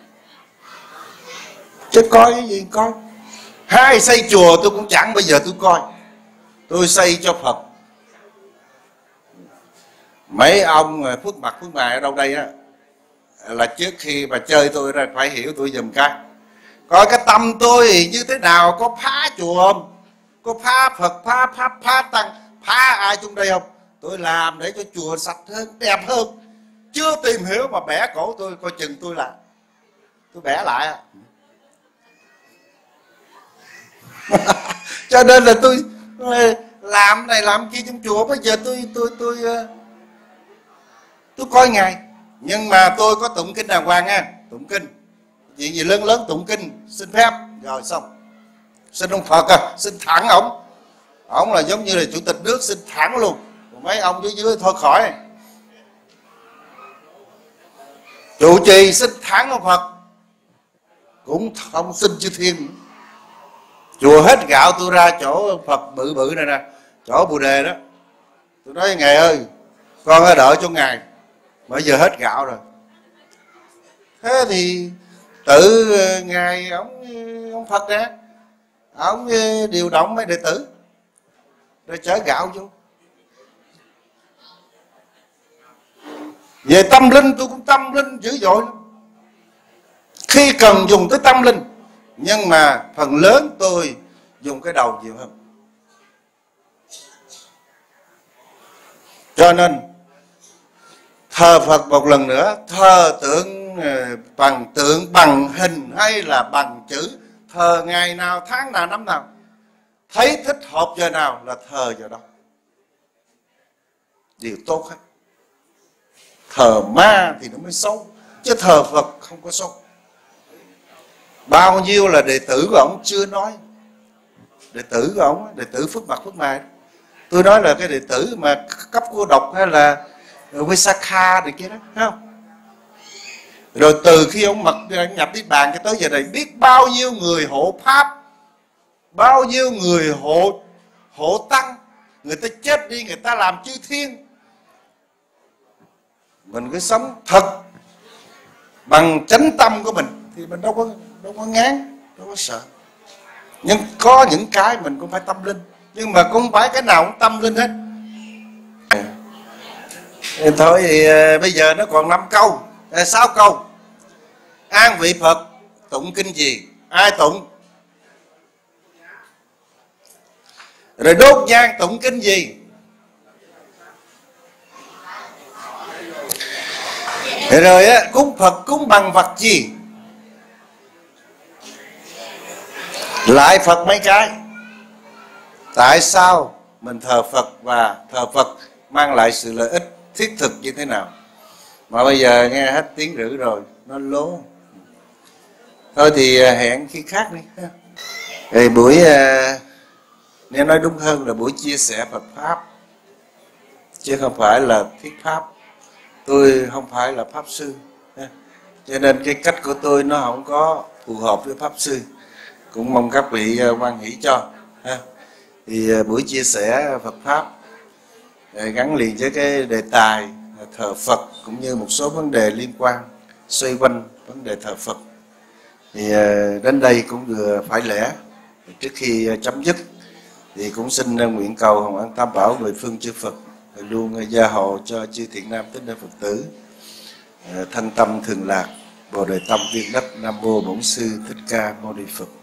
Chứ coi cái gì coi. Hai xây chùa tôi cũng chẳng bây giờ tôi coi. Tôi xây cho Phật. Mấy ông phước mặt phước mày ở đâu đây á, là trước khi mà chơi tôi ra phải hiểu tôi giùm cái. Coi cái tâm tôi như thế nào, có phá chùa không, có phá Phật, phá Pháp, phá Tăng, phá ai trong đây không? Tôi làm để cho chùa sạch hơn, đẹp hơn. Chưa tìm hiểu mà bẻ cổ tôi, coi chừng tôi là tôi bẻ lại à. Cho nên là tôi làm này làm kia trong chùa. Bây giờ tôi tôi tôi tôi, tôi coi Ngài, nhưng mà tôi có tụng kinh đàng hoàng nha. Tụng kinh, chuyện gì lớn lớn tụng kinh, xin phép rồi xong. Xin ông Phật à, xin thẳng ổng. Ổng là giống như là chủ tịch nước, xin thẳng luôn. Mấy ông dưới dưới thôi khỏi. Trụ trì xin thẳng ông Phật, cũng không xin chư thiên. Chùa hết gạo tôi ra chỗ Phật bự bự này nè, chỗ Bồ Đề đó. Tôi nói Ngài ơi, con ở đợi cho Ngài, bây giờ hết gạo rồi. Thế thì tự Ngài ông ông Phật nè, ông điều động mấy đệ tử rồi chở gạo vô. Về tâm linh tôi cũng tâm linh dữ dội lắm. Khi cần dùng tới tâm linh, nhưng mà phần lớn tôi dùng cái đầu nhiều hơn. Cho nên thờ Phật một lần nữa, thờ tượng bằng tượng, bằng hình hay là bằng chữ, thờ ngày nào, tháng nào, năm nào, thấy thích hợp giờ nào là thờ giờ đó, điều tốt hết. Thờ ma thì nó mới xấu, chứ thờ Phật không có xấu. Bao nhiêu là đệ tử của ông chưa nói. Đệ tử của ông, đệ tử Phước Mặt Phước Mai, tôi nói là cái đệ tử mà cấp cô độc hay là Visakha này kia đó, thấy không? Rồi từ khi ông mặc nhập Niết Bàn cho tới giờ này, biết bao nhiêu người hộ Pháp, bao nhiêu người hộ hộ Tăng, người ta chết đi, người ta làm chư thiên. Mình cứ sống thật bằng chánh tâm của mình thì mình đâu có đâu có ngán, đâu có sợ. Nhưng có những cái mình cũng phải tâm linh, nhưng mà cũng không phải cái nào cũng tâm linh hết. Thôi thì bây giờ nó còn năm câu, sáu câu. An vị Phật tụng kinh gì? Ai tụng? Rồi đốt nhang tụng kinh gì? Rồi á, cúng Phật cúng bằng vật gì? Lại Phật mấy cái. Tại sao mình thờ Phật và thờ Phật mang lại sự lợi ích thiết thực như thế nào? Mà bây giờ nghe hết tiếng rưỡi rồi, nó lố. Thôi thì hẹn khi khác đi. Rồi buổi, nên nói đúng hơn là buổi chia sẻ Phật Pháp, chứ không phải là thuyết Pháp. Tôi không phải là Pháp Sư, cho nên cái cách của tôi nó không có phù hợp với Pháp Sư. Cũng mong các vị hoan hỷ cho. Thì buổi chia sẻ Phật Pháp gắn liền với cái đề tài thờ Phật, cũng như một số vấn đề liên quan xoay quanh vấn đề thờ Phật. Thì đến đây cũng vừa phải lẽ. Trước khi chấm dứt thì cũng xin nguyện cầu Hồng Ân Tam Bảo mười phương chư Phật luôn gia hộ cho chư thiện nam tín đồ Phật tử thanh tâm thường lạc, bồ đề tâm viên đất. Nam mô Bổn Sư Thích Ca Mâu Ni Phật.